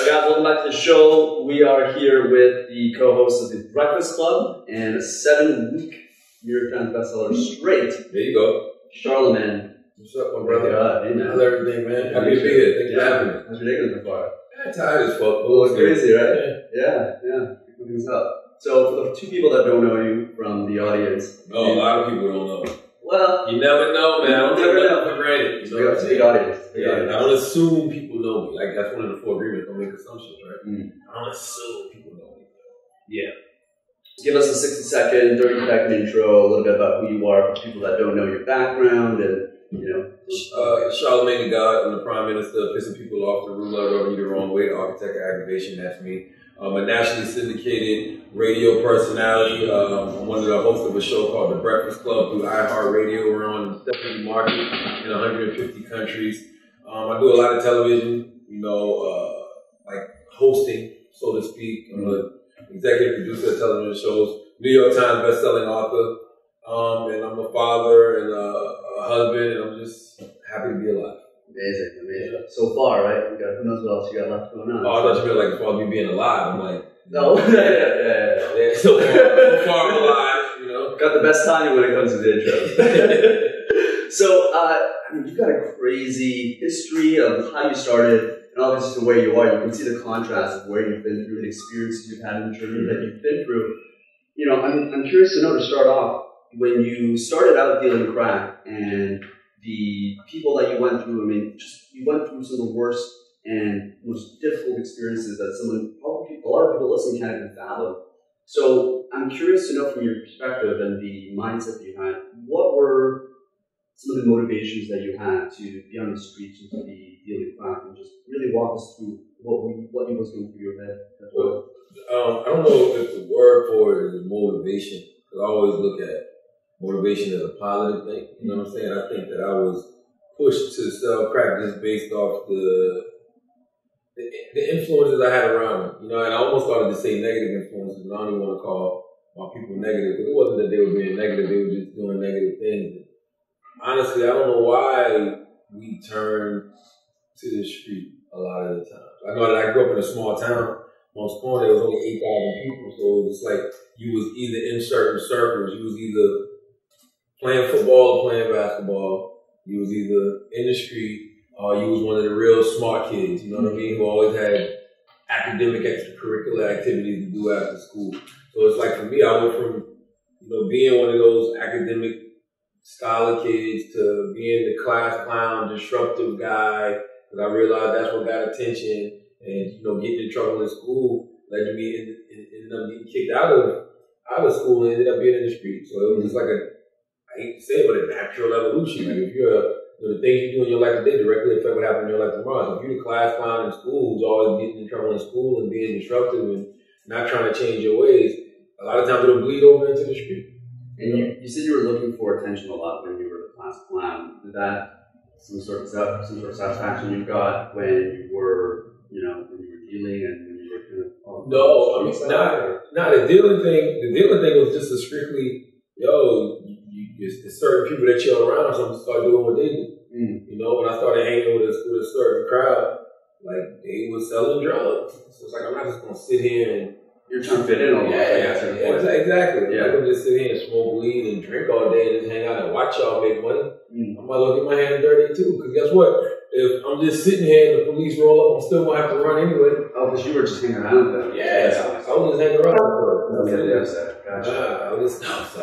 guys, welcome back to the show. We are here with the co-host of the Breakfast Club and a 7-week New York Times bestseller straight. There you go. Charlamagne. What's up, my brother? Hey, man. How's everything, man? Happy to be here. Thanks for having me. How's your day going so far? I'm tired as fuck. It's crazy, right? Yeah. Picking things up. So, for the two people that don't know you from the audience. Oh, a lot of people don't know. Well, you never know, man. I don't take nothing for granted. You know, it's the audience. I don't assume people know me. Like, that's one of the 4 agreements. Don't make assumptions, right? I don't assume people know me. Yeah. Give us a 60-second, 30-second intro, a little bit about who you are for people that don't know your background and, you know. Charlamagne Tha God, I'm the Prime Minister, pissing people off, the ruler of rubbing you the wrong way, the architect of aggravation, that's me. I'm a nationally syndicated radio personality. I'm one of the hosts of a show called The Breakfast Club through iHeartRadio. We're on the 70 market in 150 countries. I do a lot of television, like hosting, so to speak. I'm an executive producer of television shows, New York Times best-selling author, and I'm a father and a husband, and I'm just happy to be alive. Amazing. Yeah. So far, right? Who knows what else you got left going on? Oh, I thought you meant like as far as me being alive. I'm like, no. Yeah. So far I'm alive, Got the best timing when it comes to the intro. So, you've got a crazy history of how you started, and obviously the way you are. You can see the contrast of where you've been through, the experiences you've had in the journey that you've been through. I'm curious to know, to start off, when you started out dealing crack and the people that you went through, you went through some of the worst and most difficult experiences that a lot of people listening can't even fathom. So I'm curious to know from your perspective and the mindset that you had, what were some of the motivations that you had to be on the streets and to be dealing crack, and just really walk us through what was going through your head? Well, I don't know if the word for it is motivation, because I always look at motivation as a positive thing. You know what I'm saying? I think that I was pushed to sell crack just based off the influences I had around me. And I almost started to say negative influences, and I don't even want to call my people negative, because it wasn't that they were being negative, they were just doing negative things. Honestly, I don't know why we turn to the street a lot of the time. I know that I grew up in a small town. Most Corner, there was only 8,000 people, so it was like you was either in certain circles, you was either playing football or playing basketball, you was either in the street, or you was one of the real smart kids, you know what I mean, who always had academic extracurricular activities to do after school. So it's like, for me, I went from, being one of those academic scholar kids to being the class clown, disruptive guy, because I realized that's what got attention, and, getting in trouble in school led to me ended up getting kicked out of school and ended up being in the street. So it was just like I hate to say it, but a natural evolution. Like, if you're the things you do in your life today directly affect what happens in your life tomorrow. So if you're the class clown in school who's always getting in trouble in school and being disruptive and not trying to change your ways, a lot of times it'll bleed over into the street. And you said you were looking for attention a lot when you were the class clown. Did that some sort of satisfaction you got when you were dealing and when you were kind of no, not the dealing thing. The dealing thing was just a strictly it's certain people that chill around, so I'm start doing what they do. When I started hanging with a certain crowd, like, they were selling drugs. So it's like, I'm not just gonna sit here and you're trying to fit in all exactly. Yeah. I can just sit here and smoke weed and drink all day and just hang out and watch y'all make money. I might look at my hands dirty too, because guess what? If I'm just sitting here and the police roll up, I'm still gonna have to run anyway. Oh, because you were just hanging around with them. Yeah, I was just hanging around. Gotcha. I was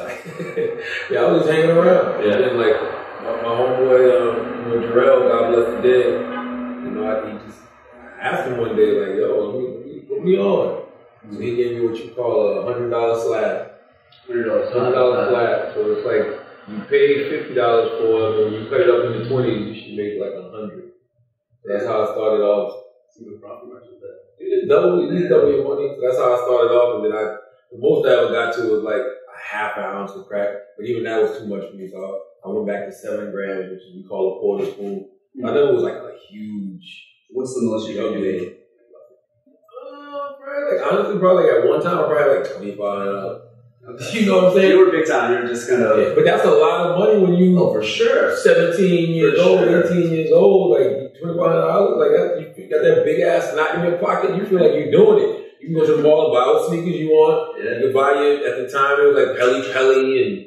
just hanging around. Yeah. And then, like, my homeboy, Jarrell, God bless the dead, he just asked him one day, like, yo, put me on. So he gave me what you call a $100 slab. $100 slab. So it's like, you pay $50 for it, and you cut it up into 20s, you should make like 100. That's how I started off. See what profit margin is that? You just double your money. So that's how I started off, and then the most I ever got to was like a half an ounce of crack, but even that was too much for me. So I went back to 7 grams, which we call a quarter spoon. I know it was like a huge. What's the most you ever made? Honestly, probably at one time I probably had like $2,500. Okay. You know what I'm saying? You were big time. You were just kind of. Yeah, but that's a lot of money when you. Oh, for sure. 17 years old, 18 years old, like $2,500, like that. You got that big ass knot in your pocket. You feel like you're doing it. You can go to the mall and buy all the sneakers you want. Yeah. You can buy it at the time. It was like Pelly and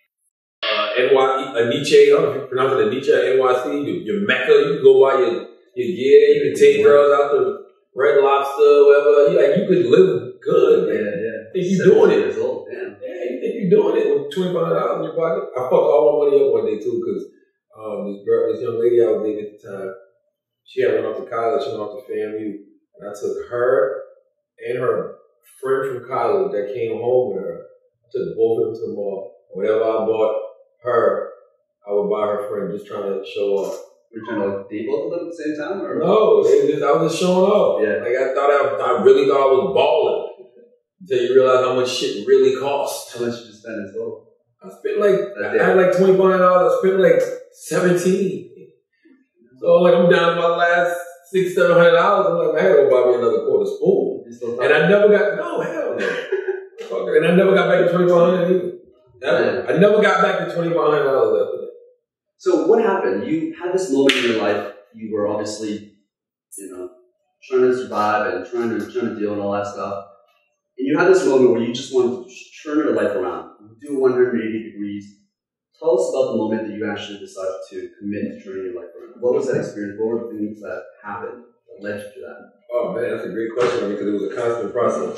Nietzsche. I don't know if you pronounce it Nietzsche, NYC. Your Mecca. You can go buy your gear. You can take girls out to Red Lobster, whatever. You could live good. Yeah. Think you're doing it. Years old. Damn. Yeah, you think you're doing it with $2,500 in your pocket? I fucked all my money up one day too, because this young lady I was dating at the time, she had went off to college, she went off to FAMU, and I took her and her friend from college that came home with her. I took both of them to the mall. Whatever I bought her, I would buy her friend, just trying to show off. Were you trying to like date both of them at the same time? Or? No, I was just showing off. Yeah. Like I really thought I was balling. Until you realize how much shit really costs. How much did you spend in total? I spent I had like $2,500. I spent like 17. So like I'm down to my last $600-700. I'm like, I gotta go buy me another quarter spoon. And I never got hell no. And I never got back to $2,500 either. Yeah. I never got back to $2,500 after that. So what happened? You had this moment in your life. You were obviously, trying to survive and trying to deal with all that stuff. And you had this moment where you just wanted to turn your life around, do 180 degrees. Tell us about the moment that you actually decided to commit to turning your life around. What was that experience? What were the things that happened that led you to that? Oh man, that's a great question. Because it was a constant process,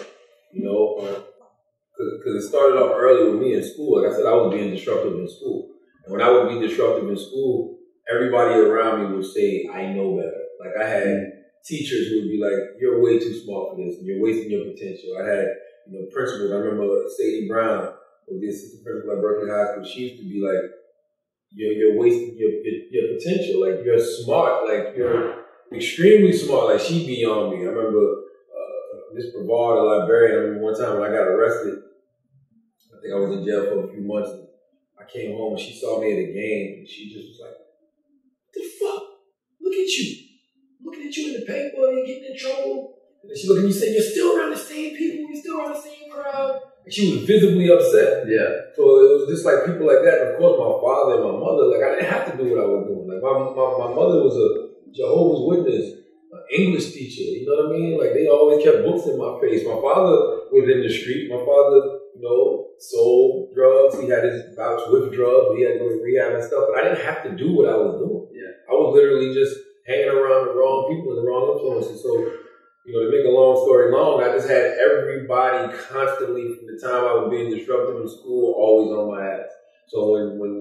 because it started off early with me in school. Like I said, I was being disruptive in school. And when I would be disruptive in school, everybody around me would say, I know better. Like I had teachers who would be like, you're way too smart for this, and you're wasting your potential. I had, principals. I remember Sadie Brown, who was the assistant principal at Berkeley High School. She used to be like, you're wasting your potential. Like you're smart. Like you're extremely smart. Like she'd be on me. I remember Miss Brevard, the librarian. I remember one time when I got arrested. I think I was in jail for a few months. And I came home and she saw me at a game, and she just was like, "What the fuck? Look at you. Looking at you in the paper, you're getting in trouble." And she looked at me and said, "You're still around the same people, you're still around the same crowd." And she was visibly upset. Yeah. So it was just like people like that. And of course, my father and my mother, like I didn't have to do what I was doing. Like my mother was a Jehovah's Witness, an English teacher, you know what I mean? Like they always kept books in my face. My father was in the street. My father, sold drugs. He had his bouts with drugs. He had to go to rehab and stuff. But I didn't have to do what I was doing. Yeah. I was literally just hanging around the wrong people and the wrong influences. So, to make a long story long, I just had everybody constantly from the time I was being disruptive in school always on my ass. So when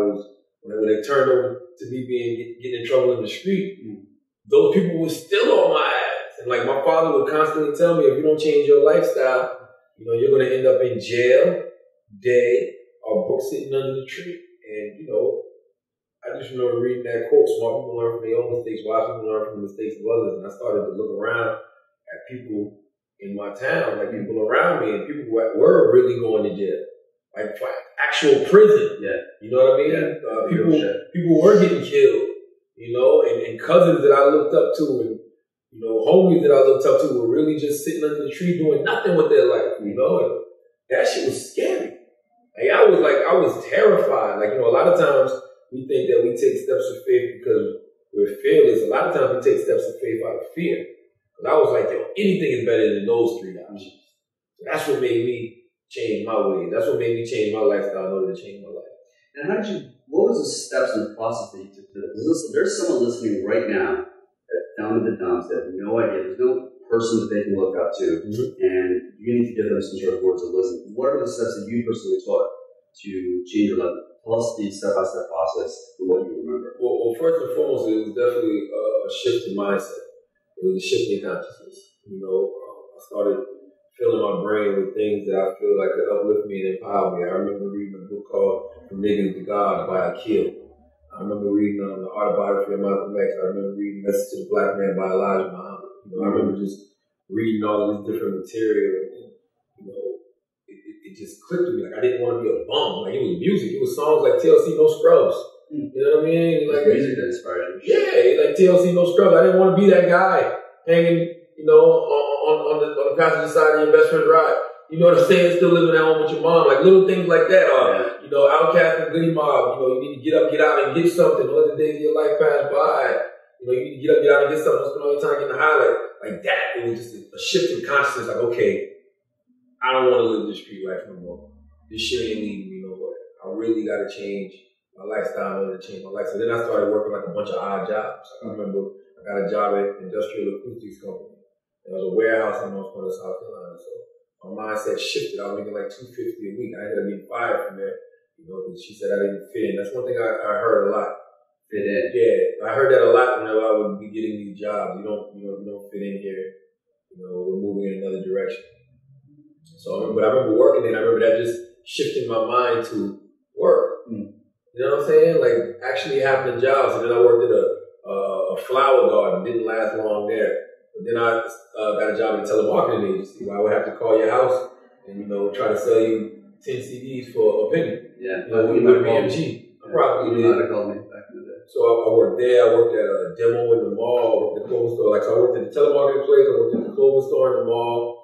it turned over to me getting in trouble in the street, those people were still on my ass. And like my father would constantly tell me, if you don't change your lifestyle, you're going to end up in jail, day, or sitting under the tree. And, I just remember reading that quote, smart people learn from their own mistakes, wise people learn from the mistakes of others. And I started to look around at people in my town, like people around me, and people who were really going to jail. Like actual prison. Yeah. You know what I mean? Yeah. People were getting killed, and cousins that I looked up to, and homies that I looked up to were really just sitting under the tree doing nothing with their life, and that shit was scary. Like I was terrified. Like, a lot of times we think that we take steps of faith because we're fearless. A lot of times we take steps of faith out of fear. But I was like, anything is better than those three options. So that's what made me change my ways. That's what made me change my lifestyle in order to change my life. And what was the steps and the process that you took to this? There's someone listening right now that's down in the dumps, that have no idea. There's no person that they can look up to. And you need to give them some sort of words of wisdom. What are the steps that you personally took to change your life? Tell us the step-by-step process from what you remember. Well, first and foremost, it was definitely a shift in mindset. It was a shift in consciousness. I started filling my brain with things that I feel like could uplift me and empower me. I remember reading a book called Uncensored Tha God by Akil. I remember reading the autobiography of Malcolm X. I remember reading Message to the Black Man by Elijah Muhammad. I remember just reading all of this different material. And, it just clicked with me. Like I didn't want to be a bum. Like it was music. It was songs like TLC No Scrubs. You know what I mean? Like music that inspired you. Yeah, like TLC No Scrubs. I didn't want to be that guy hanging, on the passenger side of your best friend's ride. You know what I'm saying? Still living at home with your mom. Like little things like that are, you know, outcast and goody mob. You know, you need to get up, get out and get something. Don't let the days of your life pass by. You know, you need to get up, get out and get something. Don't spend all your time getting high. Like that. It was just a shift in consciousness. Like, okay, I don't want to live this street life no more. This shit ain't leading me nowhere. I really got to change my lifestyle in order to change my life. So then I started working like a bunch of odd jobs. Like I remember I got a job at Industrial Acoustics Company. There was a warehouse in North Carolina, South Carolina. So my mindset shifted. I was making like $250 a week. I ended up getting fired from there. You know, because she said I didn't fit in. That's one thing I heard a lot. Fit in. Yeah, I heard that a lot whenever I would be getting these jobs. You don't fit in here. You know, we're moving in another direction. So I remember working there. And I remember that just shifting my mind to work. You know what I'm saying? Like actually having a job. So then I worked at a flower garden. Didn't last long there. But then I got a job at a telemarketing agency where I would have to call your house and, you know, try to sell you 10 CDs for a penny. Yeah. You know, when you would BMG. I probably did. Call me back in the day. So I worked there. I worked at a demo in the mall. I worked at the clothing store. Like, so I worked at the telemarketing place. I worked at the clothing store in the mall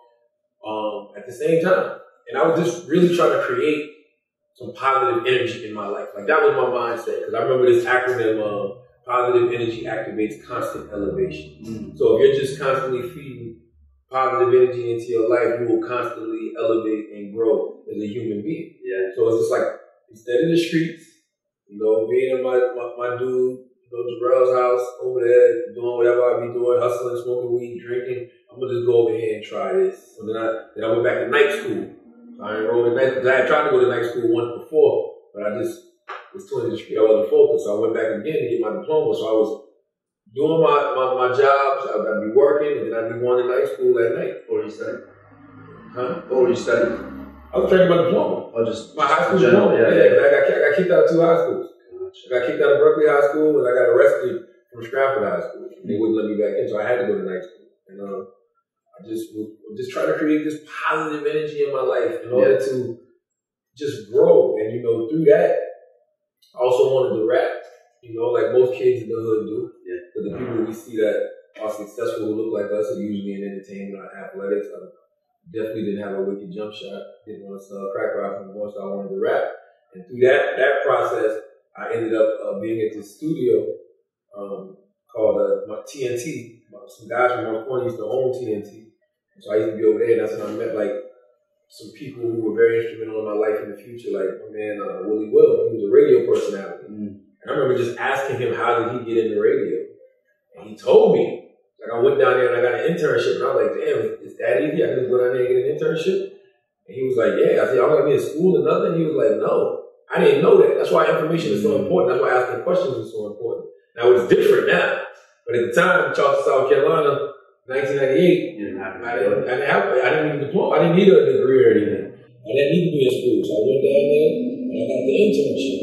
at the same time. And I was just really trying to create some positive energy in my life. Like, that was my mindset. Because I remember this acronym, positive energy activates constant elevation. So if you're just constantly feeding positive energy into your life, you will constantly elevate and grow as a human being. Yeah. So it's just like, instead of the streets, you know, being in my dude, you know, Jarrell's house over there, doing whatever I be doing, hustling, smoking weed, drinking, I'm gonna just go over here and try this. So then I went back to night school. So I enrolled in night school. I had tried to go to night school once before, but I just was too in the street. I wasn't focused. So I went back again to get my diploma. So I was doing my jobs. I'd be working, and then I'd be going to night school at night. What were you studying? Huh? What were you studying? I was training my diploma. Oh, just my high school diploma. Yeah. I got kicked out of 2 high schools. I got kicked out of Berkeley High School, and I got arrested from Stratford High School. They wouldn't let me back in, so I had to go to night school. And I just was trying to create this positive energy in my life in order to just grow. And, you know, through that, I also wanted to rap, you know, like most kids in the hood do. Yeah. But the people we see that are successful who look like us are usually in entertainment or athletics. I definitely didn't have a wicked jump shot. Didn't want to sell crack rock from once, so I wanted to rap. And through that process, I ended up being at this studio called TNT. Some guys from North Point used to own TNT. So I used to be over there, and that's when I met like some people who were very instrumental in my life in the future, like my man Willie Will. He was a radio personality. And I remember just asking him, how did he get into radio? And he told me. Like, I went down there and I got an internship, and I was like, damn, is that easy? I can just go down there and get an internship? And he was like, yeah. I said, y'all got me in school or nothing? He was like, no. I didn't know that. That's why information is so important. That's why asking questions is so important. Now, it's different now. But at the time, Charleston, South Carolina, 1998, I didn't need a diploma. I didn't need a degree or anything. I didn't need to be in school. So I went down there and I got the internship.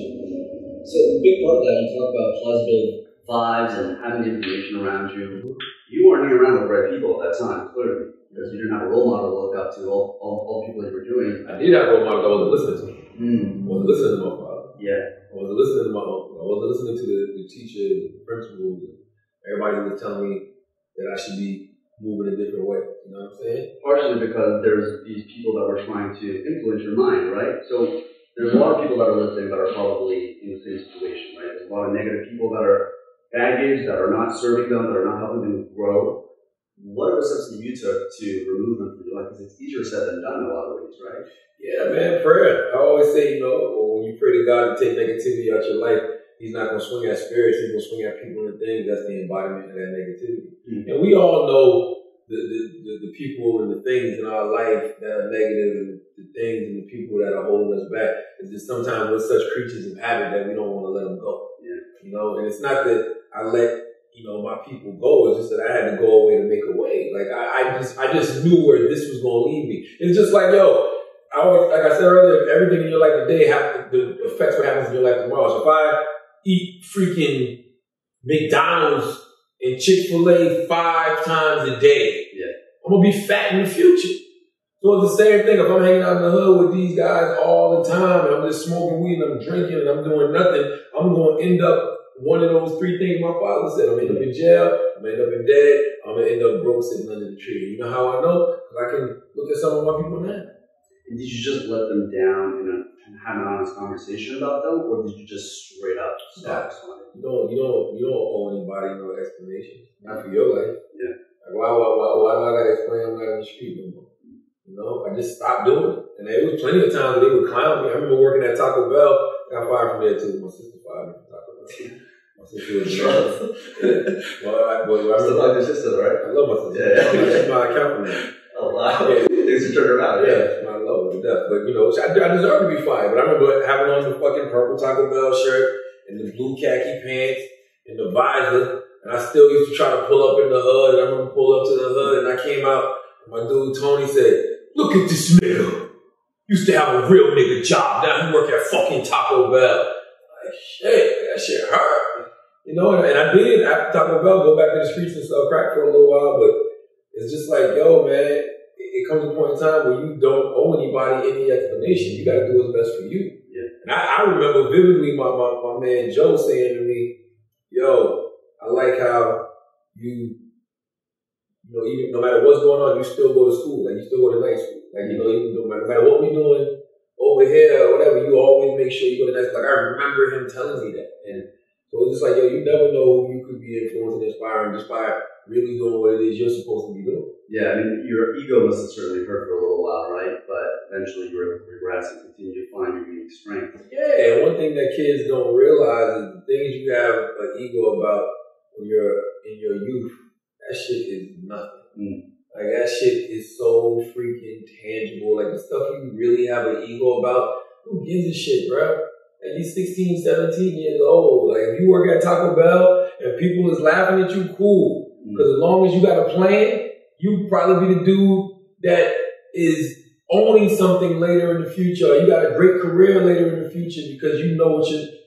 So a big part of that, you talk about positive vibes and having information around you. You weren't hanging around with the right people at that time, clearly, because you didn't have a role model to look up to, all the people you were doing. I did have a role model. I wasn't listening to him. I wasn't listening to my father. Yeah. I wasn't listening to my uncle. I wasn't listening to the teachers, the principals. Everybody was telling me that I should be moving a different way. You know what I'm saying? Partially because there's these people that were trying to influence your mind, right? So there's a lot of people that are listening that are probably in the same situation, right? There's a lot of negative people that are baggage, that are not serving them, that are not helping them grow. What are the steps that you took to remove them from your life? Because it's easier said than done in a lot of ways, right? Yeah, man, prayer. I always say, you know, when you pray to God to take negativity out your life, He's not going to swing at spirits. He's going to swing at people and things. That's the embodiment of that negativity. And we all know the people and the things in our life that are negative, and the things and the people that are holding us back. It's just sometimes we're such creatures of habit that we don't want to let them go. Yeah. You know, and it's not that I let, you know, my people go. It's just that I had to go away to make a way. Like I just knew where this was going to lead me. It's just like, yo, like I said earlier, everything in your life today affects what happens in your life tomorrow. So if I eat freaking McDonald's and Chick-fil-A 5 times a day, I'm going to be fat in the future. So it's the same thing. If I'm hanging out in the hood with these guys all the time and I'm just smoking weed and I'm drinking and I'm doing nothing, I'm going to end up one of those 3 things my father said. I'm going to end up in jail, I'm going to end up in debt, I'm going to end up broke sitting under the tree. You know how I know? Because I can look at some of my people now. And did you just let them down and have an honest conversation about them, or did you just straight up stop responding? You don't owe anybody no explanation. Not for your life. Yeah. Like why do I gotta explain I'm not in the street no more? You know, I just stopped doing it. And there was plenty of times that they would clown me. I remember working at Taco Bell. Got fired from there too. My sister fired me from Taco Bell. My sister was Well, I still like your sister, right? I love my sister. Yeah. She's my accountant now. Oh wow. Yeah. Things are turning around. Yeah, I love her to death. But you know, I deserve to be fired. But I remember having on the fucking purple Taco Bell shirt and the blue khaki pants and the visor. And I still used to try to pull up in the hood. And I remember pull up to the hood and I came out. My dude Tony said, "Look at this nigga. Used to have a real nigga job. Now he work at fucking Taco Bell." Like, shit, that shit hurt. You know, and I did, after Taco Bell, go back to the streets and sell crack for a little while. But it's just like, yo, man, it comes a point in time where you don't owe anybody any explanation. You got to do what's best for you. Yeah. And I remember vividly my man Joe saying to me, "Yo, I like how you know, even no matter what's going on, you still go to school. Like, you still go to night school. Like, you know, even no matter what we're doing over here or whatever, you always make sure you go to night school." Like, I remember him telling me that. And so it's just like, yo, you never know who you could be influencing and inspiring just by really doing what it is you're supposed to be doing. Yeah, I mean, your ego must have certainly hurt for a little while, right? But eventually you were able to regress and continue to find your unique strength. Yeah, and one thing that kids don't realize is the things you have an ego about when you're in your youth, that shit is nothing. Like, that shit is so freaking tangible. Like, the stuff you really have an ego about, who gives a shit, bro? Like, you're 16, 17 years old. Like, if you work at Taco Bell and people is laughing at you, cool. Because as long as you got a plan, you probably be the dude that is owning something later in the future. You got a great career later in the future because you know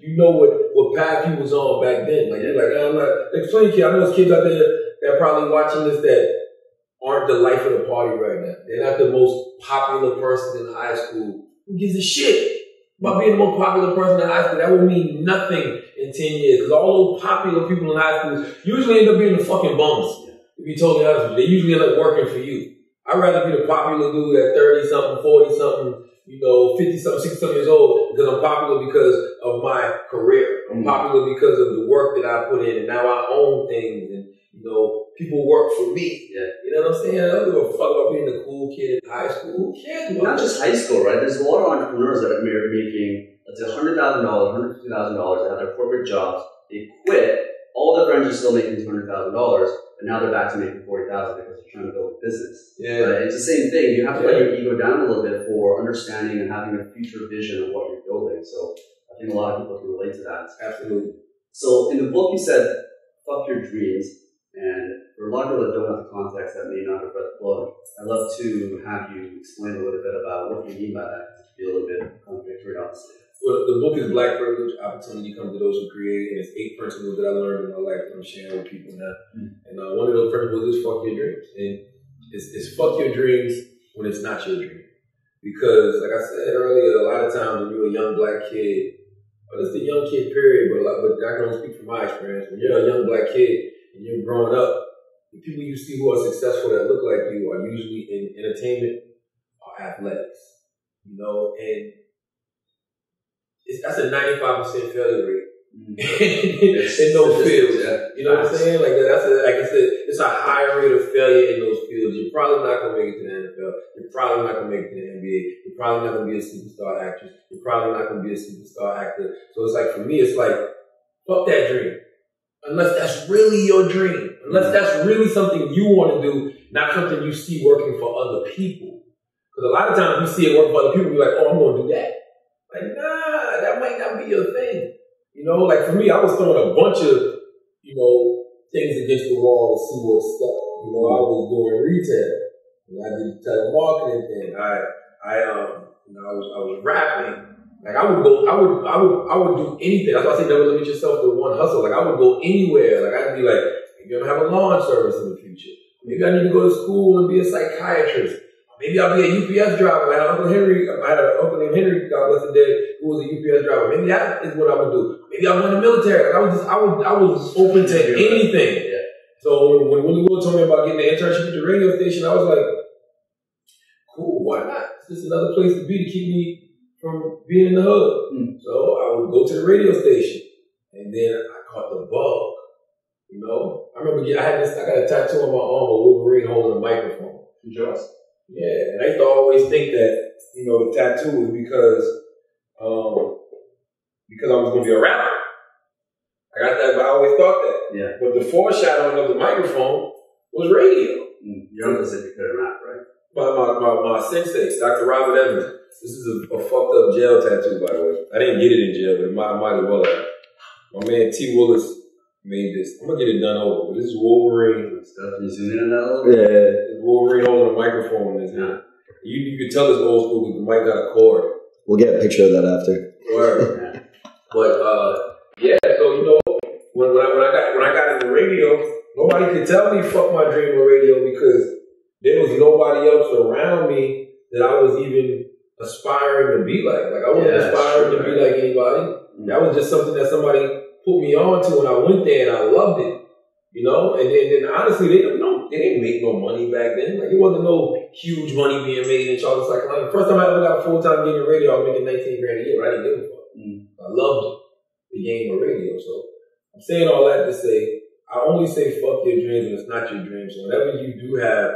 what path you was on back then. Like, you're like, I'm not. There's plenty of kids. I know there's kids out there that are probably watching this that aren't the life of the party right now. They're not the most popular person in high school. Who gives a shit about being the most popular person in high school? That will mean nothing in 10 years. Because all those popular people in high school usually end up being the fucking bums. To be totally honest with you, they usually end up working for you. I'd rather be the popular dude at 30-something, 40-something, 50-something, 60-something years old because I'm popular because of my career. I'm popular because of the work that I put in, and now I own things, and people work for me. Yeah. You know what I'm saying? I don't give a fuck about being the cool kid in high school. Who cares? Not just high school, right? There's a lot of entrepreneurs that are making, let's say, $100,000, $150,000. They have their corporate jobs. They quit. All their friends are still making $200,000, but now they're back to making $40,000 because they're trying to build a business. Yeah. Right? It's the same thing. You have to let your ego down a little bit for understanding and having a future vision of what you're building. So I think a lot of people can relate to that. Absolutely. So in the book, you said, "Fuck your dreams." And for a lot of people that don't have the context, that may not have read the book, I'd love to have you explain a little bit about what you mean by that. It could be a little bit contradictory, obviously. Well, the book is Black Privilege, Opportunity Comes to Those Who Create, and it's 8 principles that I learned in my life that I'm sharing with people now. And one of those principles is fuck your dreams. And it's fuck your dreams when it's not your dream. Because, like I said earlier, a lot of times when you're a young black kid, or it's the young kid period, but I can only speak from my experience. When you're a young black kid and you're growing up, the people you see who are successful that look like you are usually in entertainment or athletics. And that's a 95% failure rate in those fields. Yeah. You know what I'm saying? Like like I said, it's a higher rate of failure in those fields. You're probably not gonna make it to the NFL. You're probably not gonna make it to the NBA. You're probably not gonna be a superstar actress. You're probably not gonna be a superstar actor. So it's like, for me, it's like, fuck that dream. Unless that's really your dream. Unless that's really something you want to do, not something you see working for other people. Because a lot of times we see it work for other people, we're like, oh, I'm gonna do that. Like, nah, that might not be your thing. Like, for me, I was throwing a bunch of, things against the wall to see what stuck. I was doing retail. I did the telemarketing thing. I was rapping. Like, I would do anything. That's why I say never limit yourself to one hustle. Like, I would go anywhere. Like, I'd be like, maybe I'm gonna have a lawn service in the future. Maybe I need to go to school and be a psychiatrist. Maybe I'll be a UPS driver. I had an uncle named Henry, God bless the day, who was a UPS driver. Maybe that is what I would do. Maybe I'll go in the military. Like, I was open to anything. Yeah. So when Willie Will told me about getting an internship at the radio station, I was like, cool, why not? it's just another place to be to keep me from being in the hood. So I would go to the radio station, and then I caught the bug. You know, I remember I got a tattoo on my arm, a Wolverine holding a microphone. Just? Yeah, and I used to always think that, you know, the tattoo was because I was going to be a rapper. I got that, but I always thought that. Yeah. But the foreshadowing of the microphone was radio. Your uncle said you couldn't rap, right? My sensei, Dr. Robert Evans. This is a fucked up jail tattoo, by the way. I didn't get it in jail, but I might as well have. My man T. Willis made this. I'm going to get it done over. But this is Wolverine. Stuff. Can you zoom in on that a little bit? Yeah. Wolverine holding a microphone in his hand. You can tell it's old school because the mic got a cord. We'll get a picture of that after. Word. But yeah, so you know, when I got into radio, nobody could tell me fuck my dream of radio because there was nobody else around me that I was even aspiring to be like. Like I wasn't aspiring to be like anybody. That was just something that somebody put me on to when I went there and I loved it. You know, and then honestly, they didn't make no money back then. Like, it wasn't no huge money being made in Charlotte, South Carolina. The first time I ever got a full-time gig in radio, I was making $19,000 a year, but I didn't give a fuck. I loved the game of radio. So I'm saying all that to say, I only say fuck your dreams when it's not your dream. So whenever you do have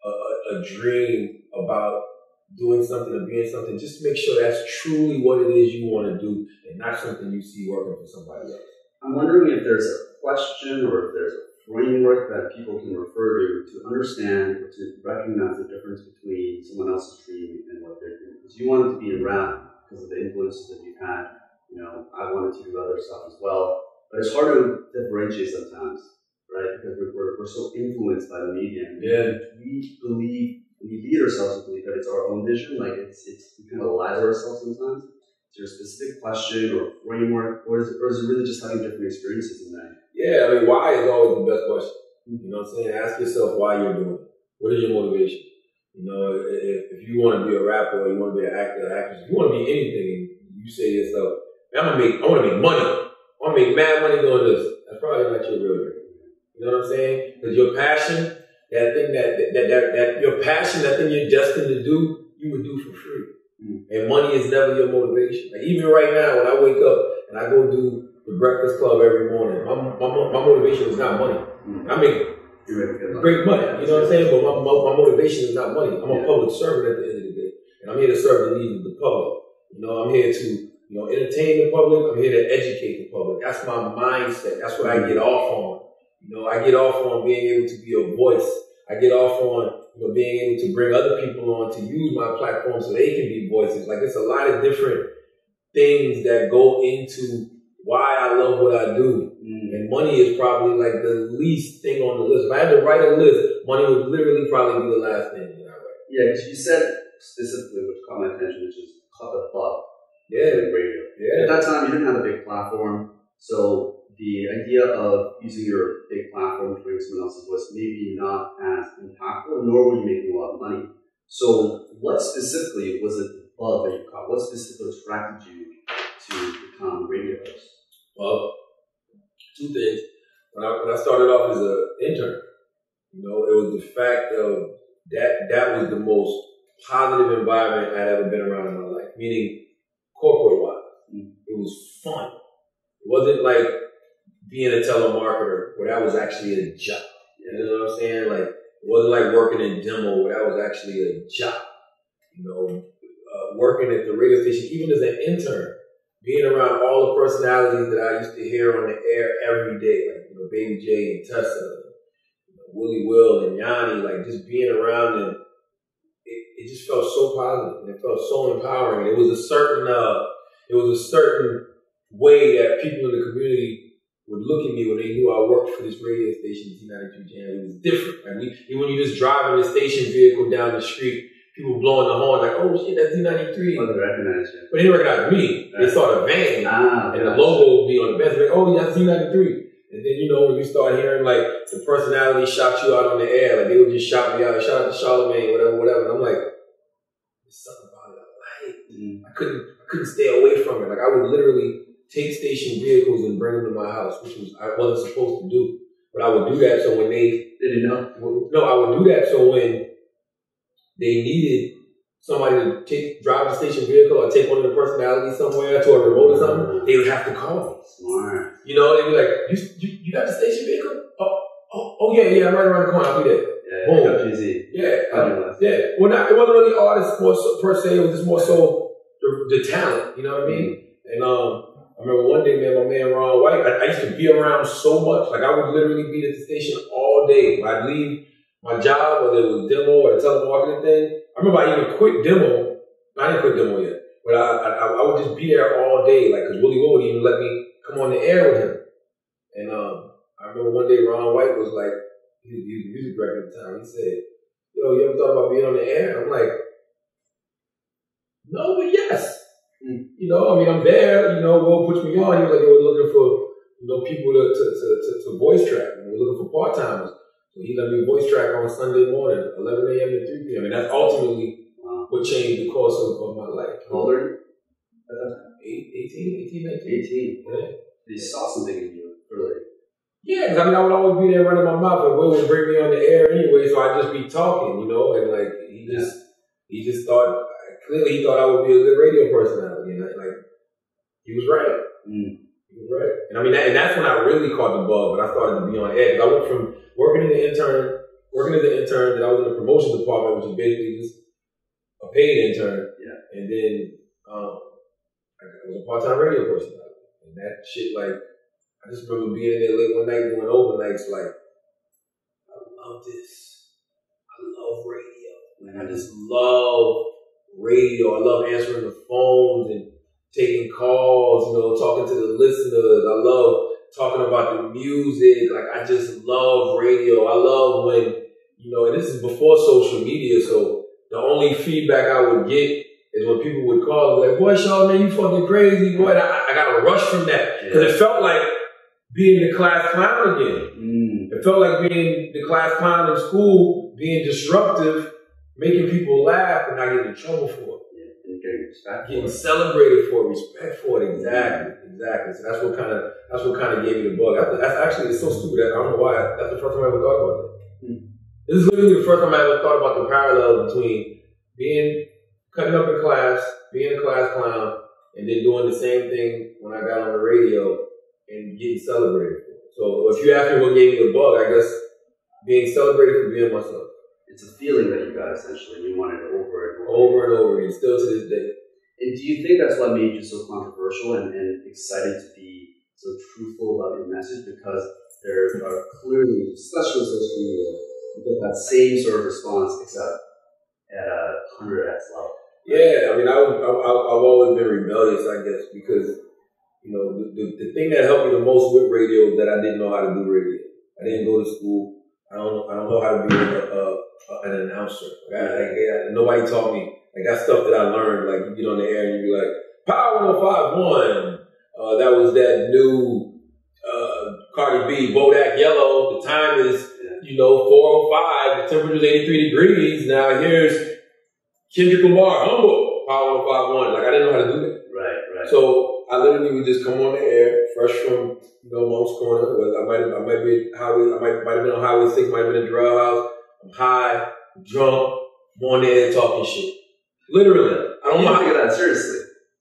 a dream about doing something or being something, just make sure that's truly what it is you want to do and not something you see working for somebody else. I'm wondering if there's a question or if there's a framework that people can refer to understand or to recognize the difference between someone else's dream and what they're doing. Because you wanted to be in rap because of the influences that you've had. You know, I wanted to do other stuff as well. But it's hard to differentiate sometimes, right? Because we're so influenced by the media. We lead ourselves to believe that it's our own vision. Like we kind of lie to ourselves sometimes. Is there a specific question or framework, or is it really just having different experiences in that? Yeah, I mean, why is always the best question. You know what I'm saying? Ask yourself why you're doing it. What is your motivation? You know, if you want to be a rapper or you want to be an actor or actress, if you want to be anything, you say to yourself, I want to make money. I want to make mad money doing this. That's probably not your real dream. You know what I'm saying? Because your passion, that thing that your passion, that thing you're destined to do, you would do for free. And money is never your motivation. Like even right now, when I wake up and I go do the Breakfast Club every morning, my motivation is not money. I make great money, you know what I'm saying? But my motivation is not money. I'm a public servant at the end of the day. And I'm here to serve the needs of the public. You know, I'm here to, you know, entertain the public. I'm here to educate the public. That's my mindset. That's what I get off on. You know, I get off on being able to be a voice. I get off on, you know, being able to bring other people on to use my platform so they can be voices. Like, it's a lot of different things that go into why I love what I do. And money is probably like the least thing on the list. If I had to write a list, money would literally probably be the last thing that I write. Yeah, because you said specifically, which caught my attention, which is cut the fuck. Yeah. Radio. Yeah. At that time, you didn't have a big platform, so the idea of using your big platform to bring someone else's voice maybe not as impactful, nor were you making a lot of money. So what specifically was it above that you caught? What specifically attracted you to become a radio host? Well, two things. When I started off as an intern, you know, it was the fact of that was the most positive environment I'd ever been around in my life, meaning corporate-wise. It was fun. It wasn't like being a telemarketer where that was actually a job. You know what I'm saying? Like, it wasn't like working in demo where that was actually a job. You know, working at the radio station, even as an intern, being around all the personalities that I used to hear on the air every day, like, you know, Baby J and Tessa, you know, Willie Will and Yanni, like just being around them, it just felt so positive and it felt so empowering. It was a certain way that people in the community would look at me when they knew I worked for this radio station, Z92 Jam. It was different. Like when you just driving the station vehicle down the street, people blowing the horn like, oh shit, that's Z93. Well, they recognize you. But they didn't recognize me. They saw the van and the logo would be on the van. Like, oh, that's Z93. And then, you know, when you start hearing like the personality shout you out on the air, like they would just shout me out, shout out to Charlamagne, whatever. And I'm like, there's something about it I like. I couldn't stay away from it. Like I would literally take station vehicles and bring them to my house, which I wasn't supposed to do. But I would do that so when they didn't know. No, I would do that so when they needed somebody to drive the station vehicle or take one of the personalities somewhere to a remote or something, they would have to call me. Smart. You know, they'd be like, you got the station vehicle? Oh yeah, I'm right around the corner. I'll be there. Yeah, boom. easy. Yeah. Well, it wasn't really artists per se. It was just more so the talent. You know what I mean? And I remember one day, man, my man Ron White, I used to be around so much. Like, I would literally be at the station all day. I'd leave my job, whether it was demo or the telemarketing thing. I remember I even quit demo. I didn't quit demo yet. But I would just be there all day. Like, because Willie Wood would even let me come on the air with him. And I remember one day Ron White was like, he was the music director at the time. He said, yo, you ever thought about being on the air? I'm like, no, but yes. You know, I mean, I'm there, you know, Will puts me on. He was like, we're looking for, you know, people to voice track. And we're looking for part-timers. So he let me voice track on Sunday morning, 11 a.m. to 3 p.m. And that's ultimately what changed the course of my life. How old are you? 18, 19. 18. Yeah. They saw something in you early. Yeah, because I mean, I would always be there running my mouth, and Will would bring me on the air anyway, so I'd just be talking, you know, and like, he just thought, clearly he thought I would be a good radio personality, and like, he was right. He was right. And I mean, and that's when I really caught the bug, when I started to be on air. I went from working as an intern, then I was in the promotions department, which is basically just a paid intern, and then I was a part-time radio personality, and that shit, like, I just remember being in there late one night doing overnights, like, I love this. I love radio. Like, I just love radio. I love answering the phones and taking calls, you know, talking to the listeners. I love talking about the music. Like, I just love radio. I love when, you know, and this is before social media, so the only feedback I would get is when people would call and be like, boy, Charlamagne, you fucking crazy, boy. And I got a rush from that. Because it felt like being the class clown again. It felt like being the class clown in school, being disruptive, making people laugh and not getting in trouble for it. And getting respect. Getting celebrated for it, respect for it. Exactly. So that's what kind of gave me the bug. That's actually, it's so stupid. I don't know why. That's the first time I ever thought about it. This is literally the first time I ever thought about the parallel between cutting up in class, being a class clown, and then doing the same thing when I got on the radio and getting celebrated for it. So if you ask me what gave me the bug, I guess being celebrated for being myself. It's a feeling that you got, essentially. You wanted it over and over again, still to this day. And do you think that's what made you so controversial and excited to be so truthful about your message? Because there are clearly, especially with social media, you get that same sort of response, except at a 100x level. Yeah, I mean, I've always been rebellious, I guess, because, you know, the thing that helped me the most with radio is that I didn't know how to do radio. I didn't go to school. I don't know how to be an announcer. Nobody taught me. Like, that stuff that I learned, like, you get on the air and you be like, Power 105.1. That was that new Cardi B, Bodak Yellow. The time is, you know, 4:05. The temperature is 83 degrees. Now here's Kendrick Lamar, Humble, Power 105.1. Like, I didn't know how to do that. Right. So I literally would just come on the air, fresh from, you know, Monk's Corner. I might have been on Highway 6, might have been in Drug House. I'm high, drunk, I'm on the air talking shit. Literally. I don't know how to take that seriously.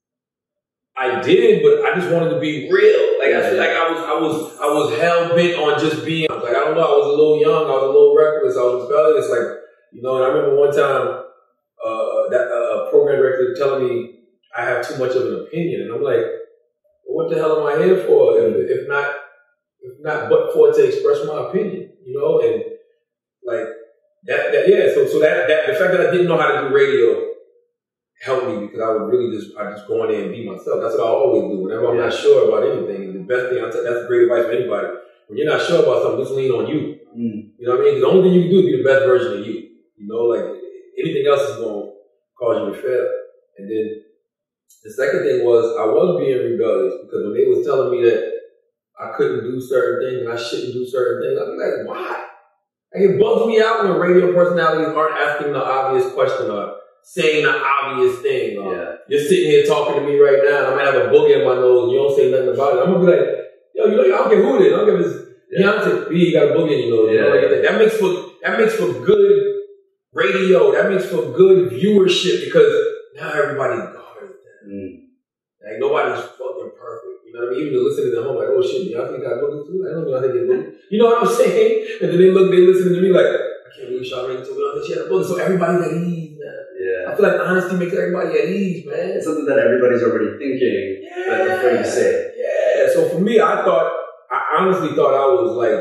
I did, but I just wanted to be real. Like, I feel like I was hell bent on just being, like, I don't know, I was a little young, I was a little reckless, I was rebellious, like, you know. And I remember one time that program director telling me I have too much of an opinion, and I'm like, well, what the hell am I here for? If not but for to express my opinion, you know. And like that so that the fact that I didn't know how to do radio helped me, because I just go in there and be myself. That's what I always do. Whenever I'm not sure about anything, the best thing that's great advice for anybody. When you're not sure about something, just lean on you. You know what I mean? Because the only thing you can do is be the best version of you. You know, like, anything else is going to cause you to fail. And then the second thing was, I was being rebellious, because when they was telling me that I couldn't do certain things and I shouldn't do certain things, I'd be like, why? Like, it bugs me out when radio personalities aren't asking the obvious question or saying the obvious thing. You're sitting here talking to me right now, and I might have a boogie in my nose, and you don't say nothing about it. I'm gonna be like, yo, you know, I don't care who it is. I don't care if it's Beyonce. You got a boogie in your nose. You know, like that makes for good radio. That makes for good viewership because now everybody's guarded with that. Like nobody's fucking perfect. You know what I mean? Even the listeners at home like, oh shit, y'all think I booked too? I don't know how they get booked. You know what I'm saying? And then they listen to me like, I can't believe Charlamagne told me all this shit. So everybody's at ease, man. Yeah. I feel like honesty makes everybody at ease, man. It's something that everybody's already thinking, but before you say it. Yeah. So for me, I honestly thought I was like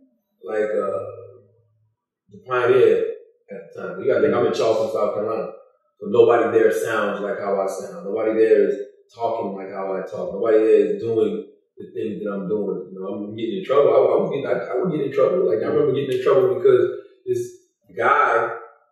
the pioneer at the time. You gotta think I'm in Charleston, South Carolina. So nobody there sounds like how I sound. Nobody there is talking like how I talk. Nobody there is doing the things that I'm doing. You know, I'm getting in trouble. I would get in trouble. Like I remember getting in trouble because this guy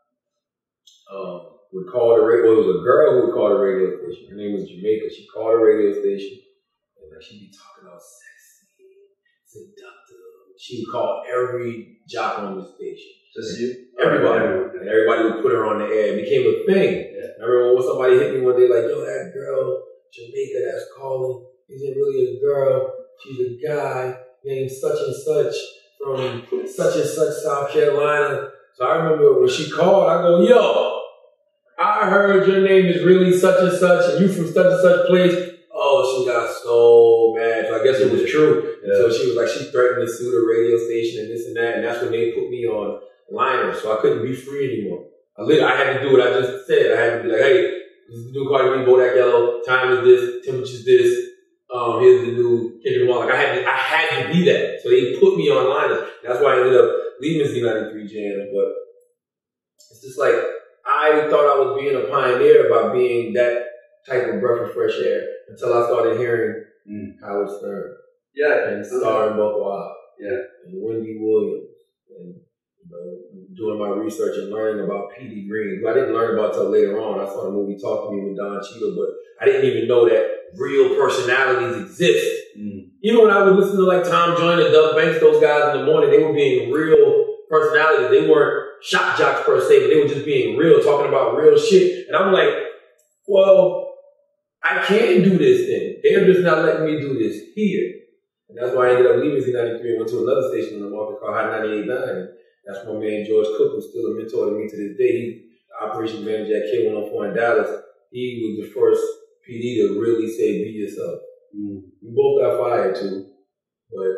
would call the radio. Well, it was a girl who would call the radio station. Her name was Jamaica. She called the radio station and like she'd be talking all sexy, seductive. She would call every jock on the station. Just you? Everybody. And everybody would put her on the air. It became a thing. Yeah. I remember when somebody hit me one day like, yo, that girl, Jamaica, that's calling, isn't really a girl. She's a guy named such and such from such and such, South Carolina. So I remember when she called, I go, yo, I heard your name is really such and such, and you from such and such place. Oh, she got so mad. So I guess it was true. Yeah. So she was like, she threatened to sue the radio station and this and that. And that's when they put me on liner, so I couldn't be free anymore. I had to do what I just said. I had to be like, hey, this is the new Cardi B, Bodak Yellow, time is this, temperature's this, here's the new Kendrick Lamar. Like I had to be that. So they put me on liners. That's why I ended up leaving Z93 Jams, but it's just like, I thought I was being a pioneer by being that type of breath of fresh air until I started hearing Howard Stern. Yeah. And starring Buck Wild. Yeah. And Wendy Williams. And doing my research and learning about P.D. Green, who I didn't learn about till later on. I saw the movie Talk to Me with Don Cheadle, but I didn't even know that real personalities exist. Even when I would listen to like Tom Joyner, Doug Banks, those guys in the morning, they were being real personalities. They weren't shock jocks per se, but they were just being real, talking about real shit. And I'm like, well, I can do this thing. They're just not letting me do this here. And that's why I ended up leaving Z93 and went to another station in the market called Hot 98.9. That's my man George Cook, who's still a mentor to me to this day. He's the operations manager at K104 in Dallas. He was the first PD to really say, be yourself. We both got fired too, but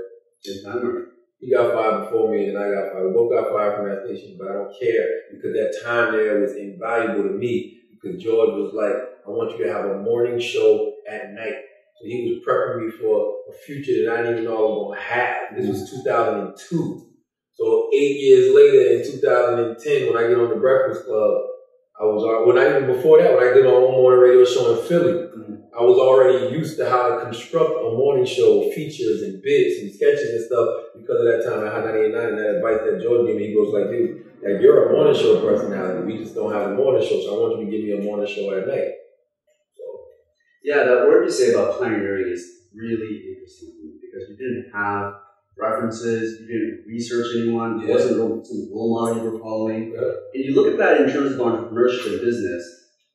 he got fired before me and I got fired. We both got fired from that station, but I don't care because that time there was invaluable to me because George was like, I want you to have a morning show at night. So he was prepping me for a future that I didn't even know I was going to have. This was 2002. So 8 years later, in 2010, when I get on the Breakfast Club, not even before that, when I did my own morning radio show in Philly, I was already used to how to construct a morning show, features and bits and sketches and stuff because of that time at Hot 98.9 and that advice that Jordan gave me. He goes like, dude, like you're a morning show personality. We just don't have a morning show, so I want you to give me a morning show at night. So, yeah, that word you say about pioneering is really interesting to me because you didn't have references, you didn't research anyone, it wasn't some role model you were following. And you look at that in terms of entrepreneurship and business.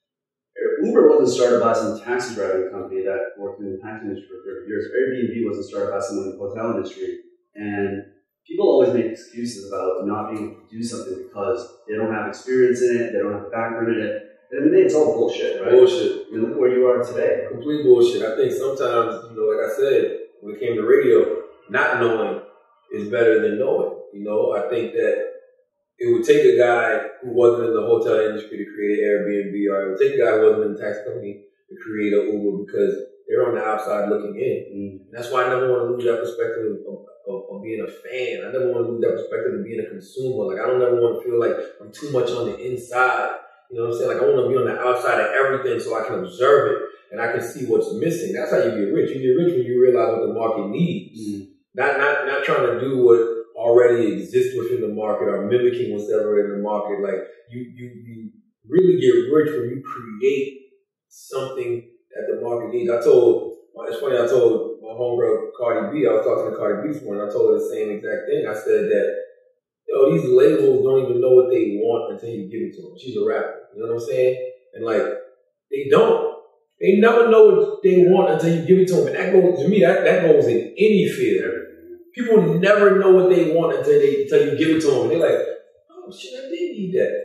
Uber wasn't started by some taxi driving company that worked in the taxi industry for 30 years. Airbnb wasn't started by someone in the hotel industry. And people always make excuses about not being able to do something because they don't have experience in it, they don't have a background in it. And I mean, it's all bullshit, right? Bullshit. I mean, look where you are today. Complete bullshit. I think sometimes, like I said, when it came to radio, not knowing is better than knowing. I think that it would take a guy who wasn't in the hotel industry to create an Airbnb, or it would take a guy who wasn't in the taxi company to create an Uber because they're on the outside looking in. That's why I never want to lose that perspective of being a fan. I never want to lose that perspective of being a consumer. Like I don't ever want to feel like I'm too much on the inside. You know what I'm saying? Like I want to be on the outside of everything so I can observe it and I can see what's missing. That's how you get rich. You get rich when you realize what the market needs. Not trying to do what already exists within the market or mimicking what's ever in the market. Like you really get rich when you create something that the market needs. It's funny, I told my homegirl Cardi B, I was talking to Cardi B this morning, I told her the same exact thing. I said that, these labels don't even know what they want until you give it to them. She's a rapper, you know what I'm saying? And like, they don't. They never know what they want until you give it to them. And that goes, to me, that goes in any field. People never know what they want until you give it to them. And they're like, oh shit, I did need that. I never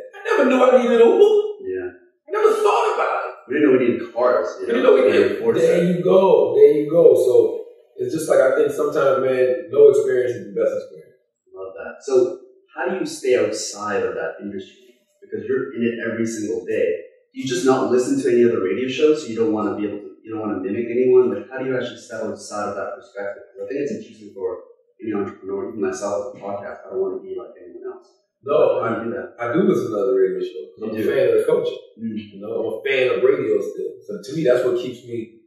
never knew I needed Uber. Yeah. I never thought about it. We didn't know we needed cars. We didn't know we needed. There you go. There you go. So it's just like, I think sometimes, man, no experience is the best experience. Love that. So how do you stay outside of that industry? Because you're in it every single day. Do you just not listen to any other radio shows, so you don't want to be able to, you don't want to mimic anyone? Like, how do you actually step outside of that perspective? Because I think it's interesting for any entrepreneur, even myself with a podcast. I don't want to be like anyone else. No, how do you do that? I do listen to other radio shows. I'm a fan of the culture. You know, I'm a fan of radio still. So to me, that's what keeps me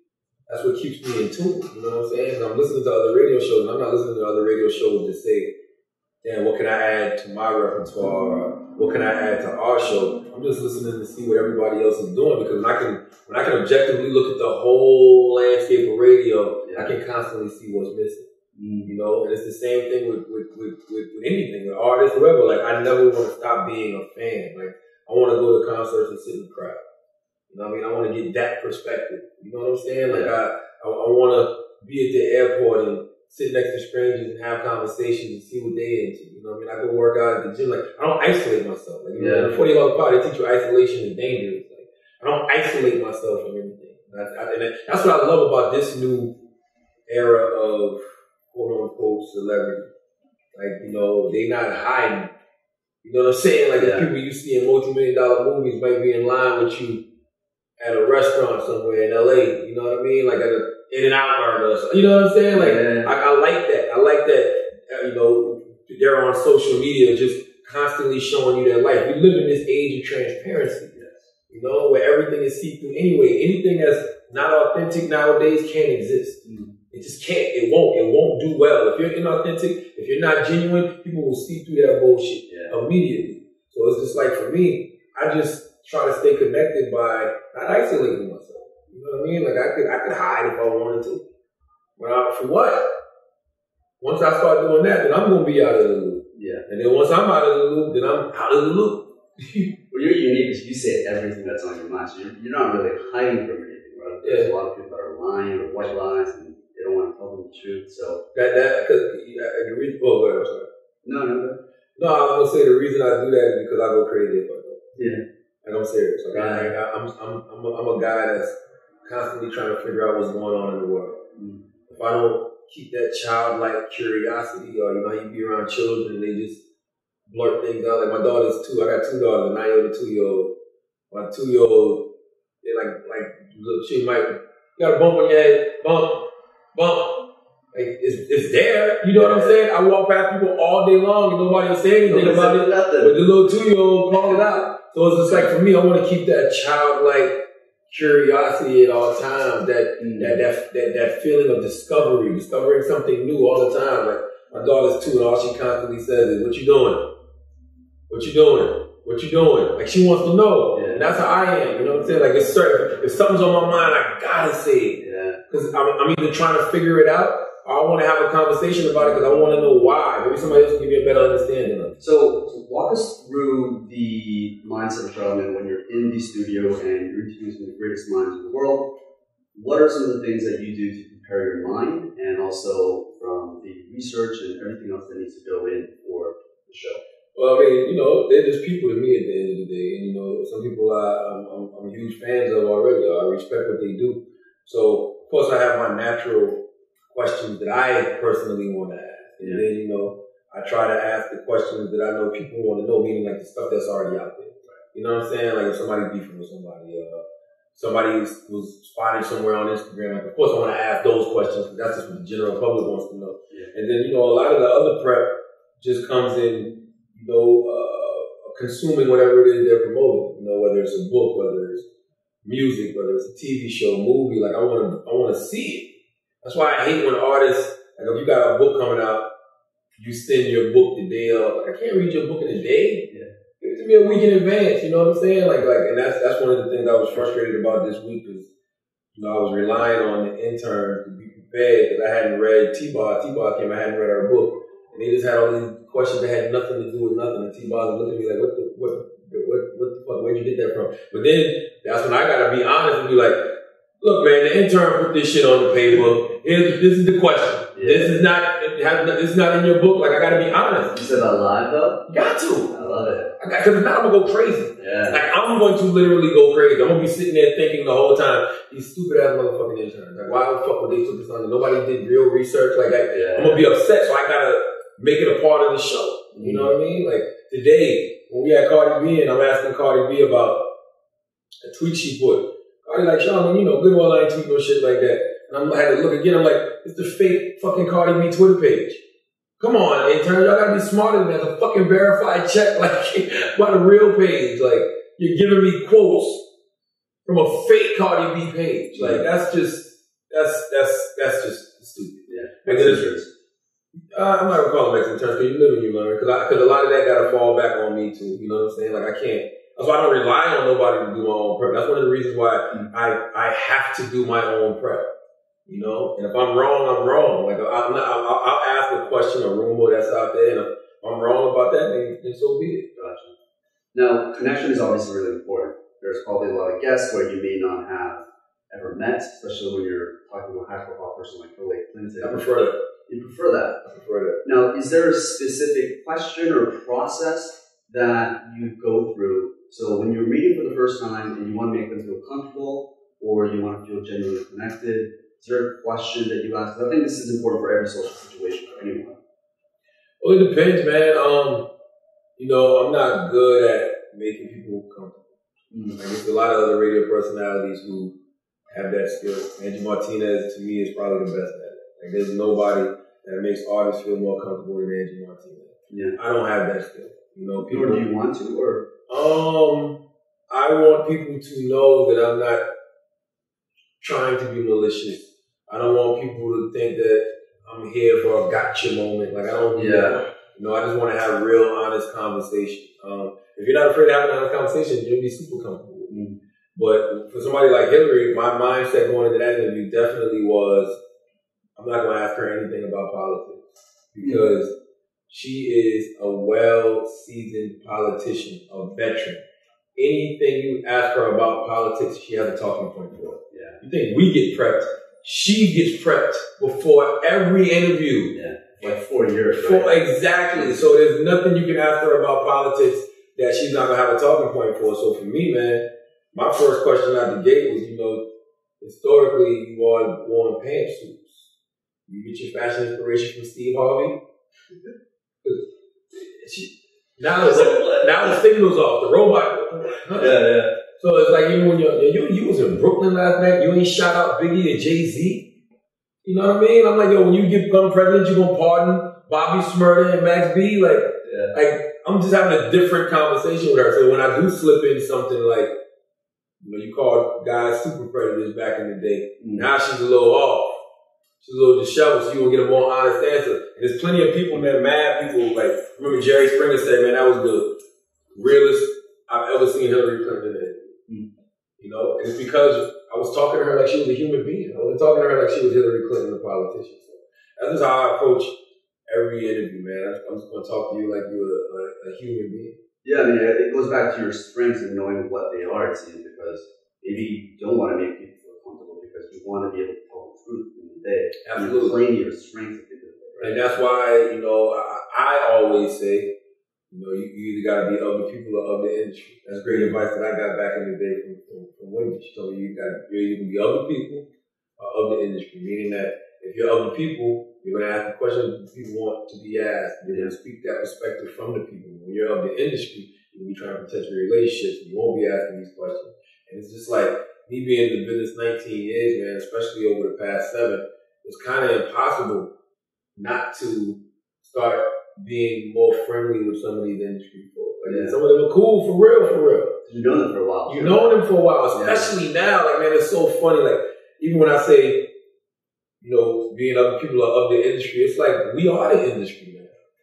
in tune. You know what I'm saying? I'm listening to other radio shows, and I'm not listening to other radio shows that say, damn, what can I add to my repertoire? Or what can I add to our show? I'm just listening to see what everybody else is doing, because when I can objectively look at the whole landscape of radio, I can constantly see what's missing. You know, and it's the same thing with anything, with artists, whoever. Like, I never want to stop being a fan. Like, I want to go to concerts and sit in the crowd. You know what I mean? I want to get that perspective. You know what I'm saying? Like, I want to be at the airport and sit next to strangers and have conversations and see what they into. You know what I mean? I go work out at the gym. Like, I don't isolate myself. Like, you know, in 40 Law Pod, they teach you isolation is dangerous. Like, I don't isolate myself from anything. And that's what I love about this new era of quote-unquote celebrity. Like, you know, they not hiding. You know what I'm saying? Like, the people you see in multi-million-dollar movies might be in line with you at a restaurant somewhere in LA. You know what I mean? Like at an In-N-Out or something. You know what I'm saying? Like, I like that. I like that, you know, they're on social media just constantly showing you their life. We live in this age of transparency. You know, where everything is see-through anyway. Anything that's not authentic nowadays can't exist. It just can't. It won't do well. If you're inauthentic, if you're not genuine, people will see through that bullshit immediately. So it's just like, for me, I just try to stay connected by not isolating myself. You know what I mean? Like, I could hide if I wanted to. But for what? Once I start doing that, then I'm gonna be out of the loop. And then once I'm out of the loop, then I'm out of the loop. Well, you're unique because you say everything that's on your mind. So you're not really hiding from anything, right? There's a lot of people that are lying or white lies, and they don't want to tell them the truth. So the reason. Oh, wait, I'm sorry. No, I was gonna say the reason I do that is because I go crazy if I don't. Like, I'm serious. Like, I'm a guy that's constantly trying to figure out what's going on in the world. If I don't keep that childlike curiosity, or, you know, you be around children and they just blurt things out. Like, my daughter's 2. I got 2 daughters, a 9-year-old and a 2-year-old. My 2-year-old, they she might, you got a bump on your head, bump. Like, it's there. You know what I'm saying? I walk past people all day long and nobody will say anything about it. But the little 2-year-old called it out. So it's just like, for me, I want to keep that childlike curiosity at all times, that feeling of discovering something new all the time. Like, my daughter's 2 and all she constantly says is, "What you doing? What you doing? What you doing?" Like, she wants to know. And that's how I am. You know what I'm saying? Like, it's certain. If something's on my mind, I gotta say it. Because I'm either trying to figure it out, or I want to have a conversation about it because I want to know why. Maybe somebody else can give me a better understanding of it. So walk us through the mindset of Charlamagne when you're in the studio and you're interviewing the greatest minds in the world. What are some of the things that you do to prepare your mind, and also from the research and everything else that needs to go in for the show? Well, I mean, you know, they're just people to me at the end of the day. And, you know, some people I'm huge fans of already. I respect what they do. So, of course, I have my natural questions that I personally want to ask. And then, you know, I try to ask the questions that I know people want to know, meaning like the stuff that's already out there. You know what I'm saying? Like, if somebody beefing with somebody was spotted somewhere on Instagram, like, of course I want to ask those questions, because that's just what the general public wants to know. And then, you know, a lot of the other prep just comes in, you know, consuming whatever it is they're promoting. You know, whether it's a book, whether it's music, whether it's a TV show, movie. Like, I want to see it. That's why I hate when artists, like, if you got a book coming out, you send your book the day of. Like, I can't read your book in a day. Give it to me a week in advance. You know what I'm saying? Like, and that's one of the things I was frustrated about this week, is, you know, I was relying on the interns to be prepared, because I hadn't read T-Bar. T-Bar came, I hadn't read her book, and they just had all these questions that had nothing to do with nothing. And T-Bar was looking at me like, what the fuck? Where'd you get that from? But then that's when I gotta be honest and be like, look, man, the intern put this shit on the paper. This is the question. This is not it's not in your book. Like, I gotta be honest. You said that live though? You got to. I love it. Because if not, I'm gonna go crazy. Yeah. Like, I'm going to literally go crazy. I'm gonna be sitting there thinking the whole time, these stupid ass motherfucking interns. Like, why the fuck would they put this on? Nobody did real research. Like, I'm gonna be upset, so I gotta make it a part of the show. You know what I mean? Like, today, when we had Cardi B and I'm asking Cardi B about a tweet she put. Cardi like, Charlamagne, you know, good old I ain't tweet no shit like that. And I had to look again. I'm like, it's the fake fucking Cardi B Twitter page. Come on, interns, y'all gotta be smarter than that. It's a fucking verified check, like, by the real page. Like, you're giving me quotes from a fake Cardi B page. Like, that's just stupid. Yeah. I'm not gonna call them Mexican terms, because you live and you learn. Because a lot of that gotta fall back on me too. You know what I'm saying? Like, I can't. That's why I don't rely on nobody to do my own prep. That's one of the reasons why I have to do my own prep. You know, and if I'm wrong, I'm wrong. Like, I'll ask a question, a rumor that's out there, and if I'm wrong about that, then so be it. Gotcha. Now, connection is obviously really important. There's probably a lot of guests where you may not have ever met, especially when you're talking to a high-profile person like Hillary Clinton. I prefer that. You prefer that? I prefer that. Now, is there a specific question or process that you go through? So when you're meeting for the first time and you want to make them feel comfortable or you want to feel genuinely connected, is there a question that you ask? I think this is important for every social situation for anyone. Well, it depends, man. You know, I'm not good at making people comfortable. Like, there's a lot of other radio personalities who have that skill. Angie Martinez, to me, is probably the best at it. Like, there's nobody that makes artists feel more comfortable than Angie Martinez. Yeah. I don't have that skill. You know, people. Or do you want to? Or I want people to know that I'm not trying to be malicious. I don't want people to think that I'm here for a gotcha moment. Like, I don't do that. You know, I just want to have real, honest conversation. If you're not afraid to have an honest conversation, you'll be super comfortable. But for somebody like Hillary, my mindset going into that interview definitely was, I'm not going to ask her anything about politics because she is a well-seasoned politician, a veteran. Anything you ask her about politics, she has a talking point for it. Yeah. You think we get prepped? She gets prepped before every interview. Yeah. Like 4 years. Exactly. So there's nothing you can ask her about politics that she's not going to have a talking point for. So for me, man, my first question out the gate was, you know, historically, you all worn pantsuits. You get your fashion inspiration from Steve Harvey. Now the signal's off. The robot. Yeah. So it's like, even when you was in Brooklyn last night, you ain't shout out Biggie and Jay-Z. You know what I mean? I'm like, yo, when you become president, you gonna pardon Bobby Shmurda and Max B? Like, I'm just having a different conversation with her. So when I do slip in something like, you know, you called guys super predators back in the day. Now she's a little off. She's a little disheveled, so you will get a more honest answer. And there's plenty of people, man, mad people, like, remember Jerry Springer said, man, that was the realest I've ever seen Hillary Clinton in. You know, and it's because I was talking to her like she was a human being. I wasn't talking to her like she was Hillary Clinton, the politician. So that's just how I approach every interview, man. I'm just going to talk to you like you're a human being. Yeah, I mean, it goes back to your strengths and knowing what they are, it seems, because maybe you don't want to make people feel comfortable because you want to be able to tell the truth in the day. Absolutely. And claim your strengths at the end of the day, right? And that's why, you know, I always say, you know, you either got to be of the people or of the industry. That's great advice that I got back in the day from women. She told me you're either be of the people or of the industry, meaning that if you're of the people, you're going to ask the questions people want to be asked. You're going to speak that perspective from the people. When you're of the industry, you'll be trying to protect your relationships. You won't be asking these questions. And it's just like me being in the business 19 years, man, especially over the past 7, it's kind of impossible not to start being more friendly with some of these industry folks. Like, some of them are cool for real. You've known them for a while. You've known them for a while, especially now. Like, man, it's so funny. Like, even when I say, you know, being other people are of the industry, it's like we are the industry,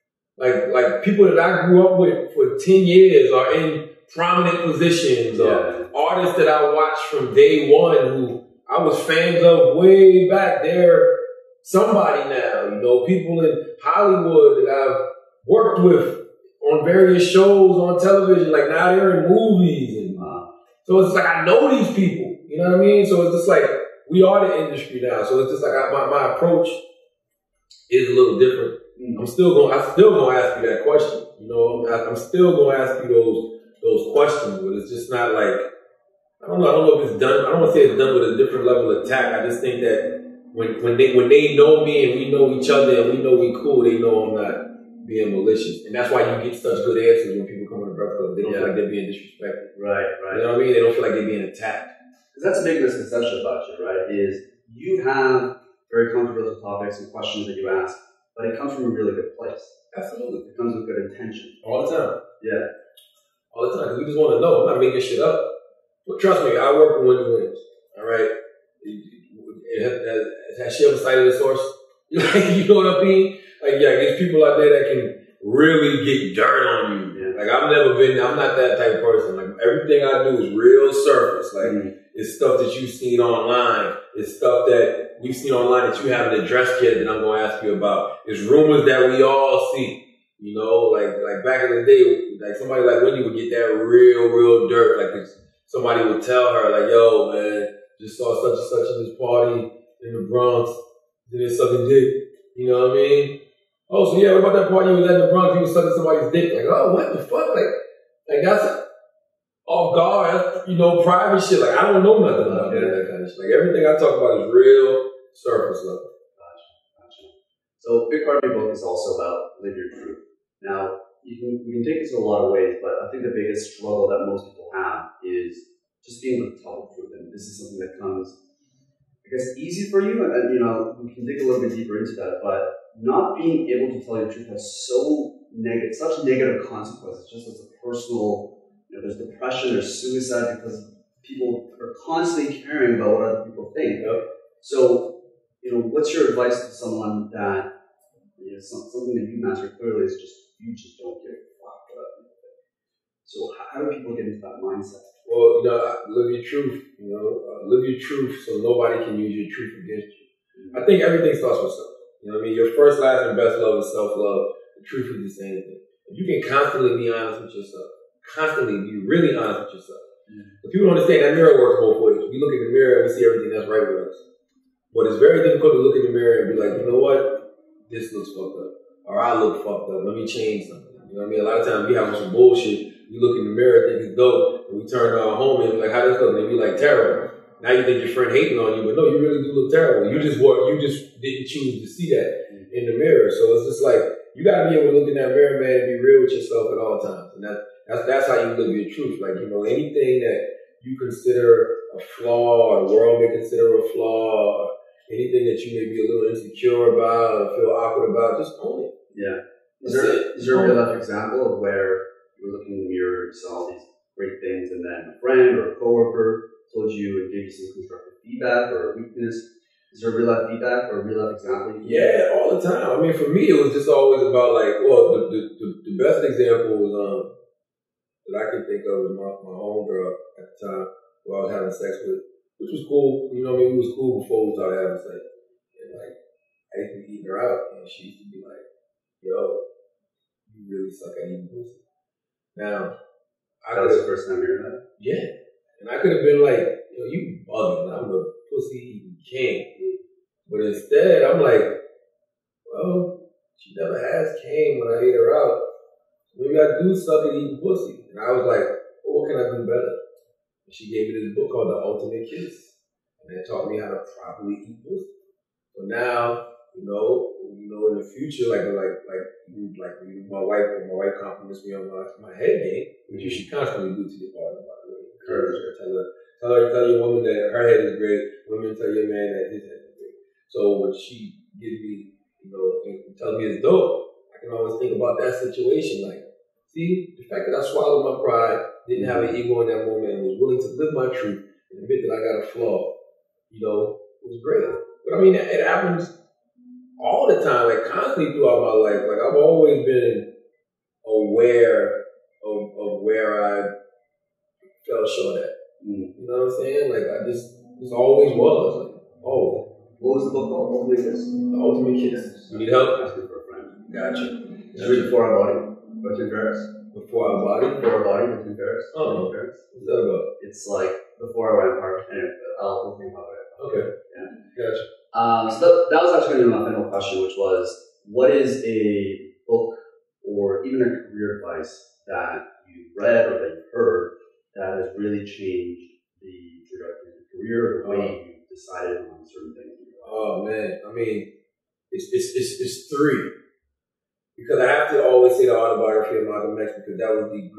man. Like people that I grew up with for 10 years are in prominent positions, or artists that I watched from day one who I was fans of way back. They're somebody now, you know, people in Hollywood that I've worked with on various shows on television, like now they're in movies. And so it's like, I know these people, you know what I mean? So it's just like, we are the industry now. So it's just like my approach is a little different. I'm still gonna ask you that question. You know, I'm still gonna ask you those questions, but it's just not like, I don't know if it's done. I don't want to say it's done with a different level of tact. I just think that when they know me and we know each other and we know we cool, they know I'm not being malicious. And that's why you get such good answers when people come to the Breakfast Club. They don't feel like they're being disrespected. Right. You know what I mean? They don't feel like they're being attacked. Because that's a big misconception about you, right? Is you have very controversial topics and questions that you ask, but it comes from a really good place. Absolutely. It comes with good intention. All the time. Yeah. All the time. Because we just want to know. I'm not making shit up. But trust me, I work with Wendy Williams. All right? Has she ever cited a source? You know what I mean? Like, yeah, there's people out there that can really get dirt on you. Yeah. Like, I'm not that type of person. Like, everything I do is real surface. Like, it's stuff that you've seen online. It's stuff that we've seen online that you haven't addressed yet that I'm going to ask you about. It's rumors that we all see. You know, like back in the day, like somebody like Wendy would get that real dirt. Like, somebody would tell her, like, yo, man, just saw such and such in this party in the Bronx. Then sucking dick. You know what I mean? Oh, so yeah, what about that party you was at in the Bronx? He was sucking somebody's dick. Like, oh, what the fuck? Like that's off guard. That's, you know, private shit. Like, I don't know nothing about that kind of shit. Like, everything I talk about is real surface level. Gotcha. So, a big part of your book is also about live your truth. Now, we can take this in a lot of ways, but I think the biggest struggle that most people have is just being able to tell the truth. And this is something that comes, I guess, easy for you. And, you know, we can dig a little bit deeper into that, but not being able to tell your truth has such negative consequences, just as a personal, you know, there's depression, there's suicide, because people are constantly caring about what other people think. Yep. So, you know, what's your advice to someone that, you know, something that you master clearly is just, you just don't give a fuck what other people think. So how do people get into that mindset? Well, you know, live your truth, live your truth so nobody can use your truth against you. I think everything starts with self. You know what I mean? Your first, last, and best love is self-love. The truth is the same thing. If you can constantly be honest with yourself, constantly be really honest with yourself. If people don't understand, that mirror works both ways. We look in the mirror and we see everything that's right with us. But it's very difficult to look in the mirror and be like, you know what? This looks fucked up. Or I look fucked up. Let me change something. You know what I mean? A lot of times we have some bullshit. We look in the mirror, think it's dope, and we turn to our home and be like, how this look? And they be like, terrible. Now you think your friend hating on you, but no, you really do look terrible. You just didn't choose to see that in the mirror. So it's just like, you gotta be able to look in that mirror, man, and be real with yourself at all times. And that's how you live your truth. Like, you know, anything that you consider a flaw, or the world may consider a flaw, or anything that you may be a little insecure about or feel awkward about, just own it. Yeah. Is there a real life example of where you were looking in the mirror, you saw all these great things, and then a friend or a coworker told you and gave you some constructive feedback or a weakness? Is there real life feedback or a real life example? Yeah, all the time. I mean, for me, it was just always about like, well, the best example was that I could think of was my homegirl at the time who I was having sex with, which was cool. You know what I mean? It was cool before we started having sex. And like, I used to be eating her out, and she used to be like, yo, you really suck at eating pussy. Now, that was the first time you heard that? Yeah. And I could have been like, yo, you bugging. I'm a pussy-eating king. But instead, I'm like, well, she never has came when I ate her out. Maybe I do suck at eating pussy. And I was like, well, what can I do better? And she gave me this book called The Ultimate Kiss. And it taught me how to properly eat pussy. So now, you know, in the future, like my wife compliments me on my head game, which you should constantly do to your partner, by the way. Encourage her, tell your woman that her head is great. Women tell your man that his head is great. So when she gives me, you know, and tells me it's dope, I can always think about that situation. Like, see, the fact that I swallowed my pride, didn't have an ego in that moment, and was willing to live my truth and admit that I got a flaw, you know, it was great. But I mean, it happens all the time, like constantly throughout my life. Like, I've always been aware of where I fell short at. You know what I'm saying? Like, I just always was. Like, always. What was the book called? Ultimate Kiss? The Ultimate Kiss. You need help? Asking for a friend. Gotcha. Did you read Before Our Body by Tim Ferriss? Before Our Body? Before Our Body by Tim Ferriss. Oh, Tim Ferriss. What's that about? It's like Before Our Empire. Anyway, we'll think about it. Okay. Yeah. Gotcha. So that was actually going to be my final question, which was, what is a book or even a career advice that you've read or that you've heard that has really changed the trajectory of your career, the way you decided on certain things? Oh man, I mean, it's three. Because I have to always say the autobiography of Malcolm X, because that was the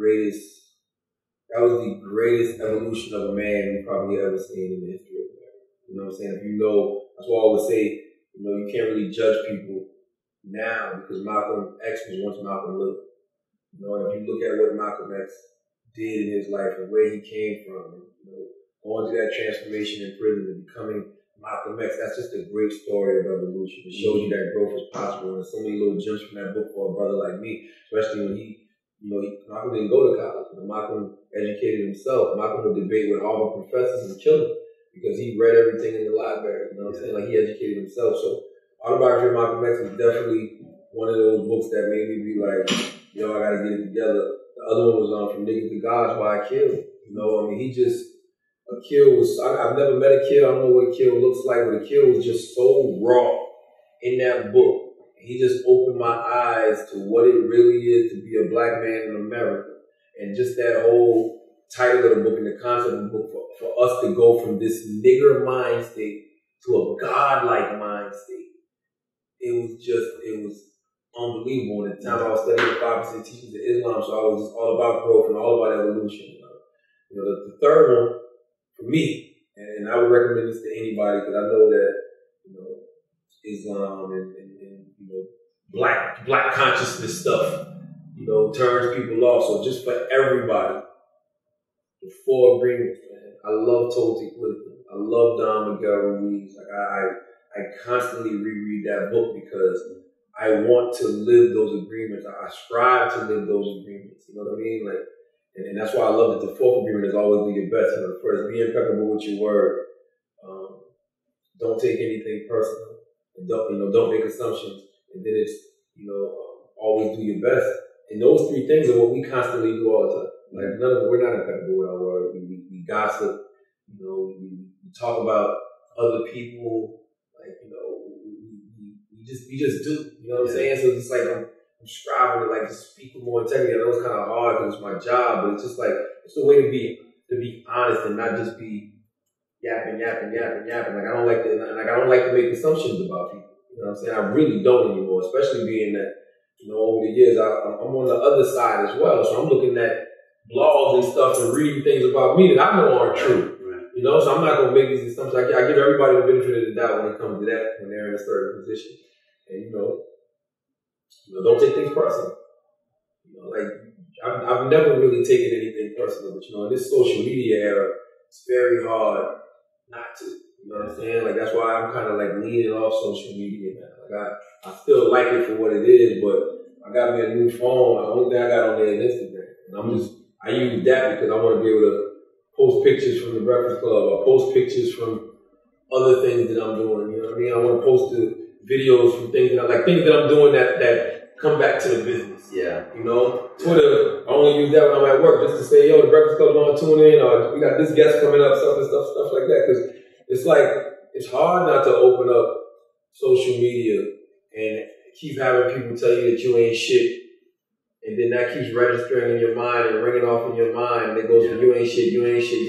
greatest evolution of a man we've probably ever seen in the history of America. You know what I'm saying? If you know, that's why I always say, you know, you can't really judge people now because Malcolm X was once Malcolm lived. You know, and if you look at what Malcolm X did in his life and where he came from, and, you know, going through that transformation in prison and becoming Malcolm X, that's just a great story of evolution. It shows you that growth is possible, and there's so many little gems from that book for a brother like me, especially when Malcolm didn't go to college. You know, Malcolm educated himself. Malcolm would debate with Harvard professors and kill them because he read everything in the library. You know what I'm saying? Like, he educated himself. So, Autobiography of Malcolm X is definitely one of those books that made me be like, yo, I gotta get it together. The other one was From Niggas to Gods by Akil. You know, I mean, Akil was, I've never met Akil. I don't know what Akil looks like, but Akil was just so raw in that book. He just opened my eyes to what it really is to be a black man in America. And just that whole title of the book and the concept of the book, for us to go from this nigger mind state to a godlike mind state. It was unbelievable. And at the time I was studying the 5% teachings of Islam, so I was just all about growth and all about evolution. You know, the third one, for me, and I would recommend this to anybody because I know that, you know, Islam and you know, black consciousness stuff, you know, turns people off. So just for everybody, the 4 Agreements, man. I love Toltec wisdom. I love Don Miguel Ruiz. Like I constantly reread that book because I want to live those agreements. I strive to live those agreements. You know what I mean? Like, and that's why I love that the 4th agreement is always do your best. You know, first, be impeccable with your word. Don't take anything personal. And don't make assumptions. And then it's, you know, always do your best. And those 3 things are what we constantly do all the time. Like, we're not impeccable with our word. We gossip. You know, we talk about other people. Like, you know, we just do. You know what I'm saying? So it's like I'm striving to like just speak with more integrity. I know it's kind of hard because it's my job, but it's just like it's a way to be honest and not just be yapping. Like I don't like to make assumptions about people. You know what I'm saying? I really don't anymore, especially being that, you know, over the years I'm on the other side as well. So I'm looking at blogs and stuff and reading things about me that I know aren't true. Right. You know, so I'm not gonna make these assumptions. I give everybody the benefit of the doubt when it comes to that, when they're in a certain position. And you know, don't take things personal. You know, like I've never really taken anything personal, but you know, in this social media era, it's very hard not to. You know what I'm saying? Like that's why I'm kind of like leaning off social media now. Like I still like it for what it is, but I got me a new phone. The only thing I got on there is Instagram, and I use that because I want to be able to post pictures from the Breakfast Club or post pictures from other things that I'm doing. You know what I mean? I want to post the videos from things that I'm doing that come back to the business. Yeah. You know, Twitter, I only use that when I'm at work just to say, yo, the Breakfast Club's on, tune in, or we got this guest coming up, stuff like that. Because it's like, it's hard not to open up social media and keep having people tell you that you ain't shit. And then that keeps registering in your mind and ringing off in your mind. And it goes from you ain't shit to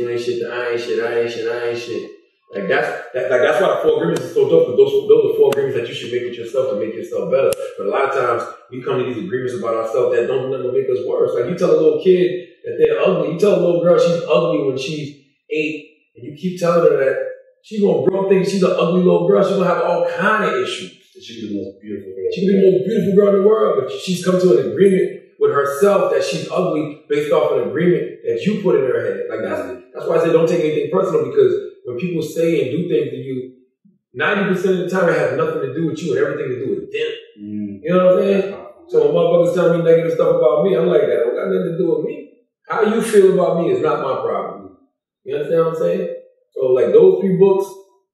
I ain't shit. Like that's why the 4 agreements is so dope. Because those are 4 agreements that you should make with yourself to make yourself better. But a lot of times we come to these agreements about ourselves that don't never make us worse. Like you tell a little kid that they're ugly. You tell a little girl she's ugly when she's 8, and you keep telling her that she's gonna grow up thinking she's an ugly little girl. She's gonna have all kind of issues. She can be the most beautiful girl. She can be the most beautiful girl in the world, but she's come to an agreement with herself that she's ugly based off an agreement that you put in her head. Like that's why I say don't take anything personal, because when people say and do things to you, 90% of the time it has nothing to do with you and everything to do with them. You know what I'm saying? So when motherfuckers tell me negative stuff about me, I'm like, that don't got nothing to do with me. How you feel about me is not my problem. You understand what I'm saying? So like those 3 books,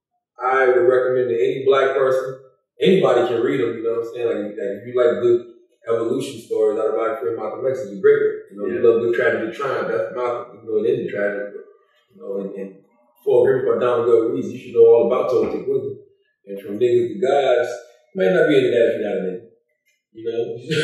I would recommend to any black person. Anybody can read them, you know what I'm saying? Like if you like good evolution stories, Autobiography of Malcolm X is a great one. You know, you love good tragedy triumph, that's Malcolm. You know, it ended tragic, but you know, and 4 Agreements by Don Miguel Ruiz, you should know all about Toltec wisdom. And From Niggas to Gods, Might not be into that if you're not a nigga. You know?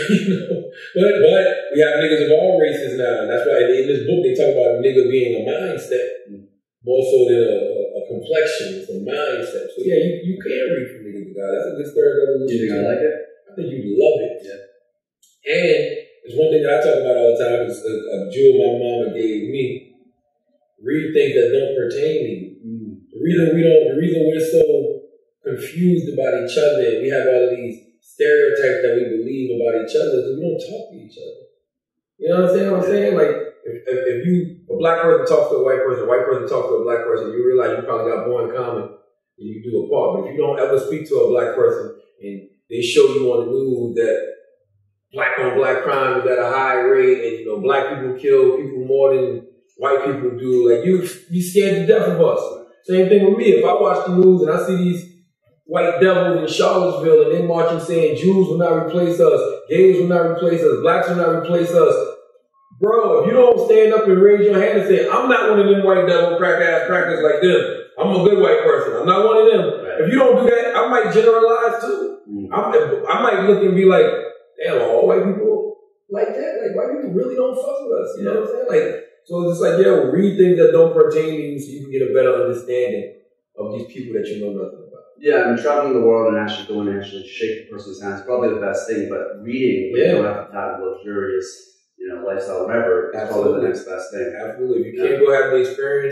But we have niggas of all races now. And that's why in this book they talk about a nigga being a mindset more so than a complexion. It's a mindset. So yeah, you can read from niggas to God. That's a good third revolution. Do you think I like it? I think you'd love it. Yeah. And there's one thing that I talk about all the time. It's a jewel my mama gave me. Read things that don't pertain to you. The reason we're so confused about each other and we have all of these stereotypes that we believe about each other is we don't talk to each other. You know what I'm saying? Like, if a black person talks to a white person talks to a black person, you realize you probably got more in common than you do apart. But if you don't ever speak to a black person and they show you on the news that black on black crime is at a high rate and, black people kill people more than white people do, like, you scared to death of us. Same thing with me. If I watch the news and I see these white devils in Charlottesville and they marching saying Jews will not replace us, gays will not replace us, blacks will not replace us. Bro, if you don't stand up and raise your hand and say, I'm not one of them white devil crack-ass crackers like them. I'm a good white person. I'm not one of them. Right. If you don't do that, I might generalize too. I might look and be like, damn, all white people like that? Like, white people really don't fuck with us. You know what I'm saying? Like, so it's just like, yeah, read things that don't pertain to you so you can get a better understanding of these people that you know nothing about. Yeah, and traveling the world and actually going and actually shake a person's hand is probably the best thing, but reading, when you don't have that luxurious, lifestyle, whatever, is probably the next best thing. Absolutely. If you can't go have the experience,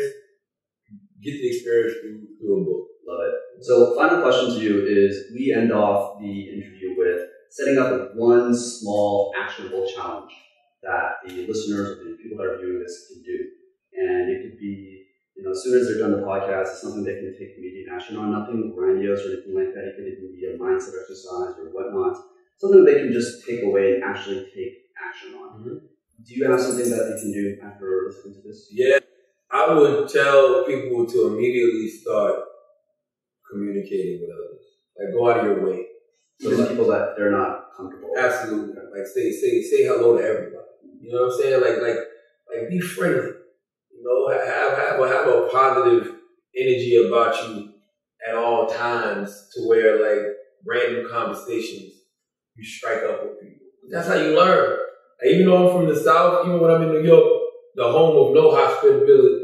get the experience through a book. Love it. So, final question to you is, we end off the interview with setting up one small, actionable challenge that the listeners or the people that are viewing this can do. And it could be, as soon as they're done the podcast, it's something they can take immediate action on, nothing grandiose or anything like that. It could even be a mindset exercise or whatnot. Something they can just take away and actually take action on. Do you have something that they can do after listening to this? Yeah. I would tell people to immediately start communicating with others. Like, go out of your way. So there's people that they're not comfortable with. Absolutely. Like, say hello to everybody. You know what I'm saying? Like be friendly. Have a positive energy about you at all times to where, like, random conversations, you strike up with people. That's how you learn. Like, even though I'm from the South, even when I'm in New York, the home of hospitality.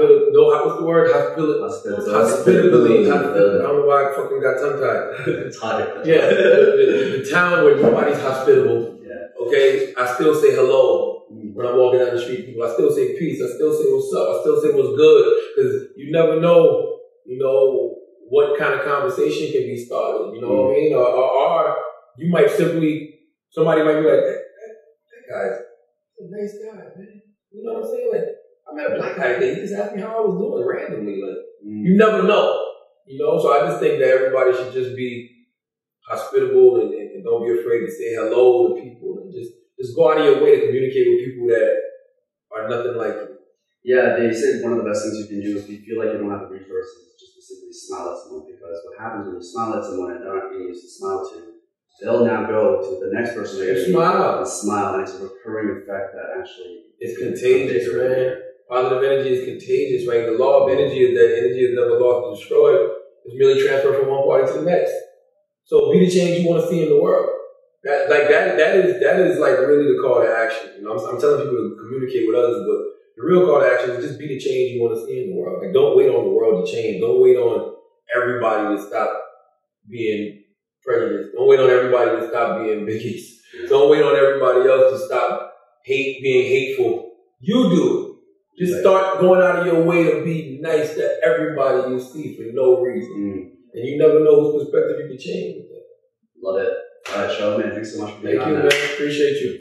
I don't know why I fucking got tongue-tied. It's hot. Yeah, the town where nobody's hospitable. Yeah. Okay, I still say hello when I'm walking down the street. People, I still say peace. I still say what's up. I still say what's good, because you never know, what kind of conversation can be started. You know what I mean? Or you might somebody might be like, that guy's a nice guy, man. You know what I'm saying? Like, I met a black guy today. He just asked me how I was doing randomly. Like, you never know. So I just think that everybody should just be hospitable and don't be afraid to say hello to people and just go out of your way to communicate with people that are nothing like you. Yeah, they say one of the best things you can do if you feel like you don't have the resources, just to simply smile at someone, because what happens when you smile at someone and they're not being used to smile to, they'll now go to the next person they're going to smile, and it's a recurring effect that actually is contagious, man. Positive energy is contagious, right? The law of energy is that energy is never lost or destroyed. It's merely transferred from one party to the next. So be the change you want to see in the world. That is like really the call to action. I'm telling people to communicate with others, but the real call to action is just be the change you want to see in the world. Like, don't wait on the world to change. Don't wait on everybody to stop being prejudiced. Don't wait on everybody to stop being bigots. Don't wait on everybody else to stop being hateful. You do it. Just start going out of your way to be nice to everybody you see for no reason. And you never know whose perspective you can change. Love it. All right, Charlamagne, thanks so much for being on. Thank you, man. Appreciate you.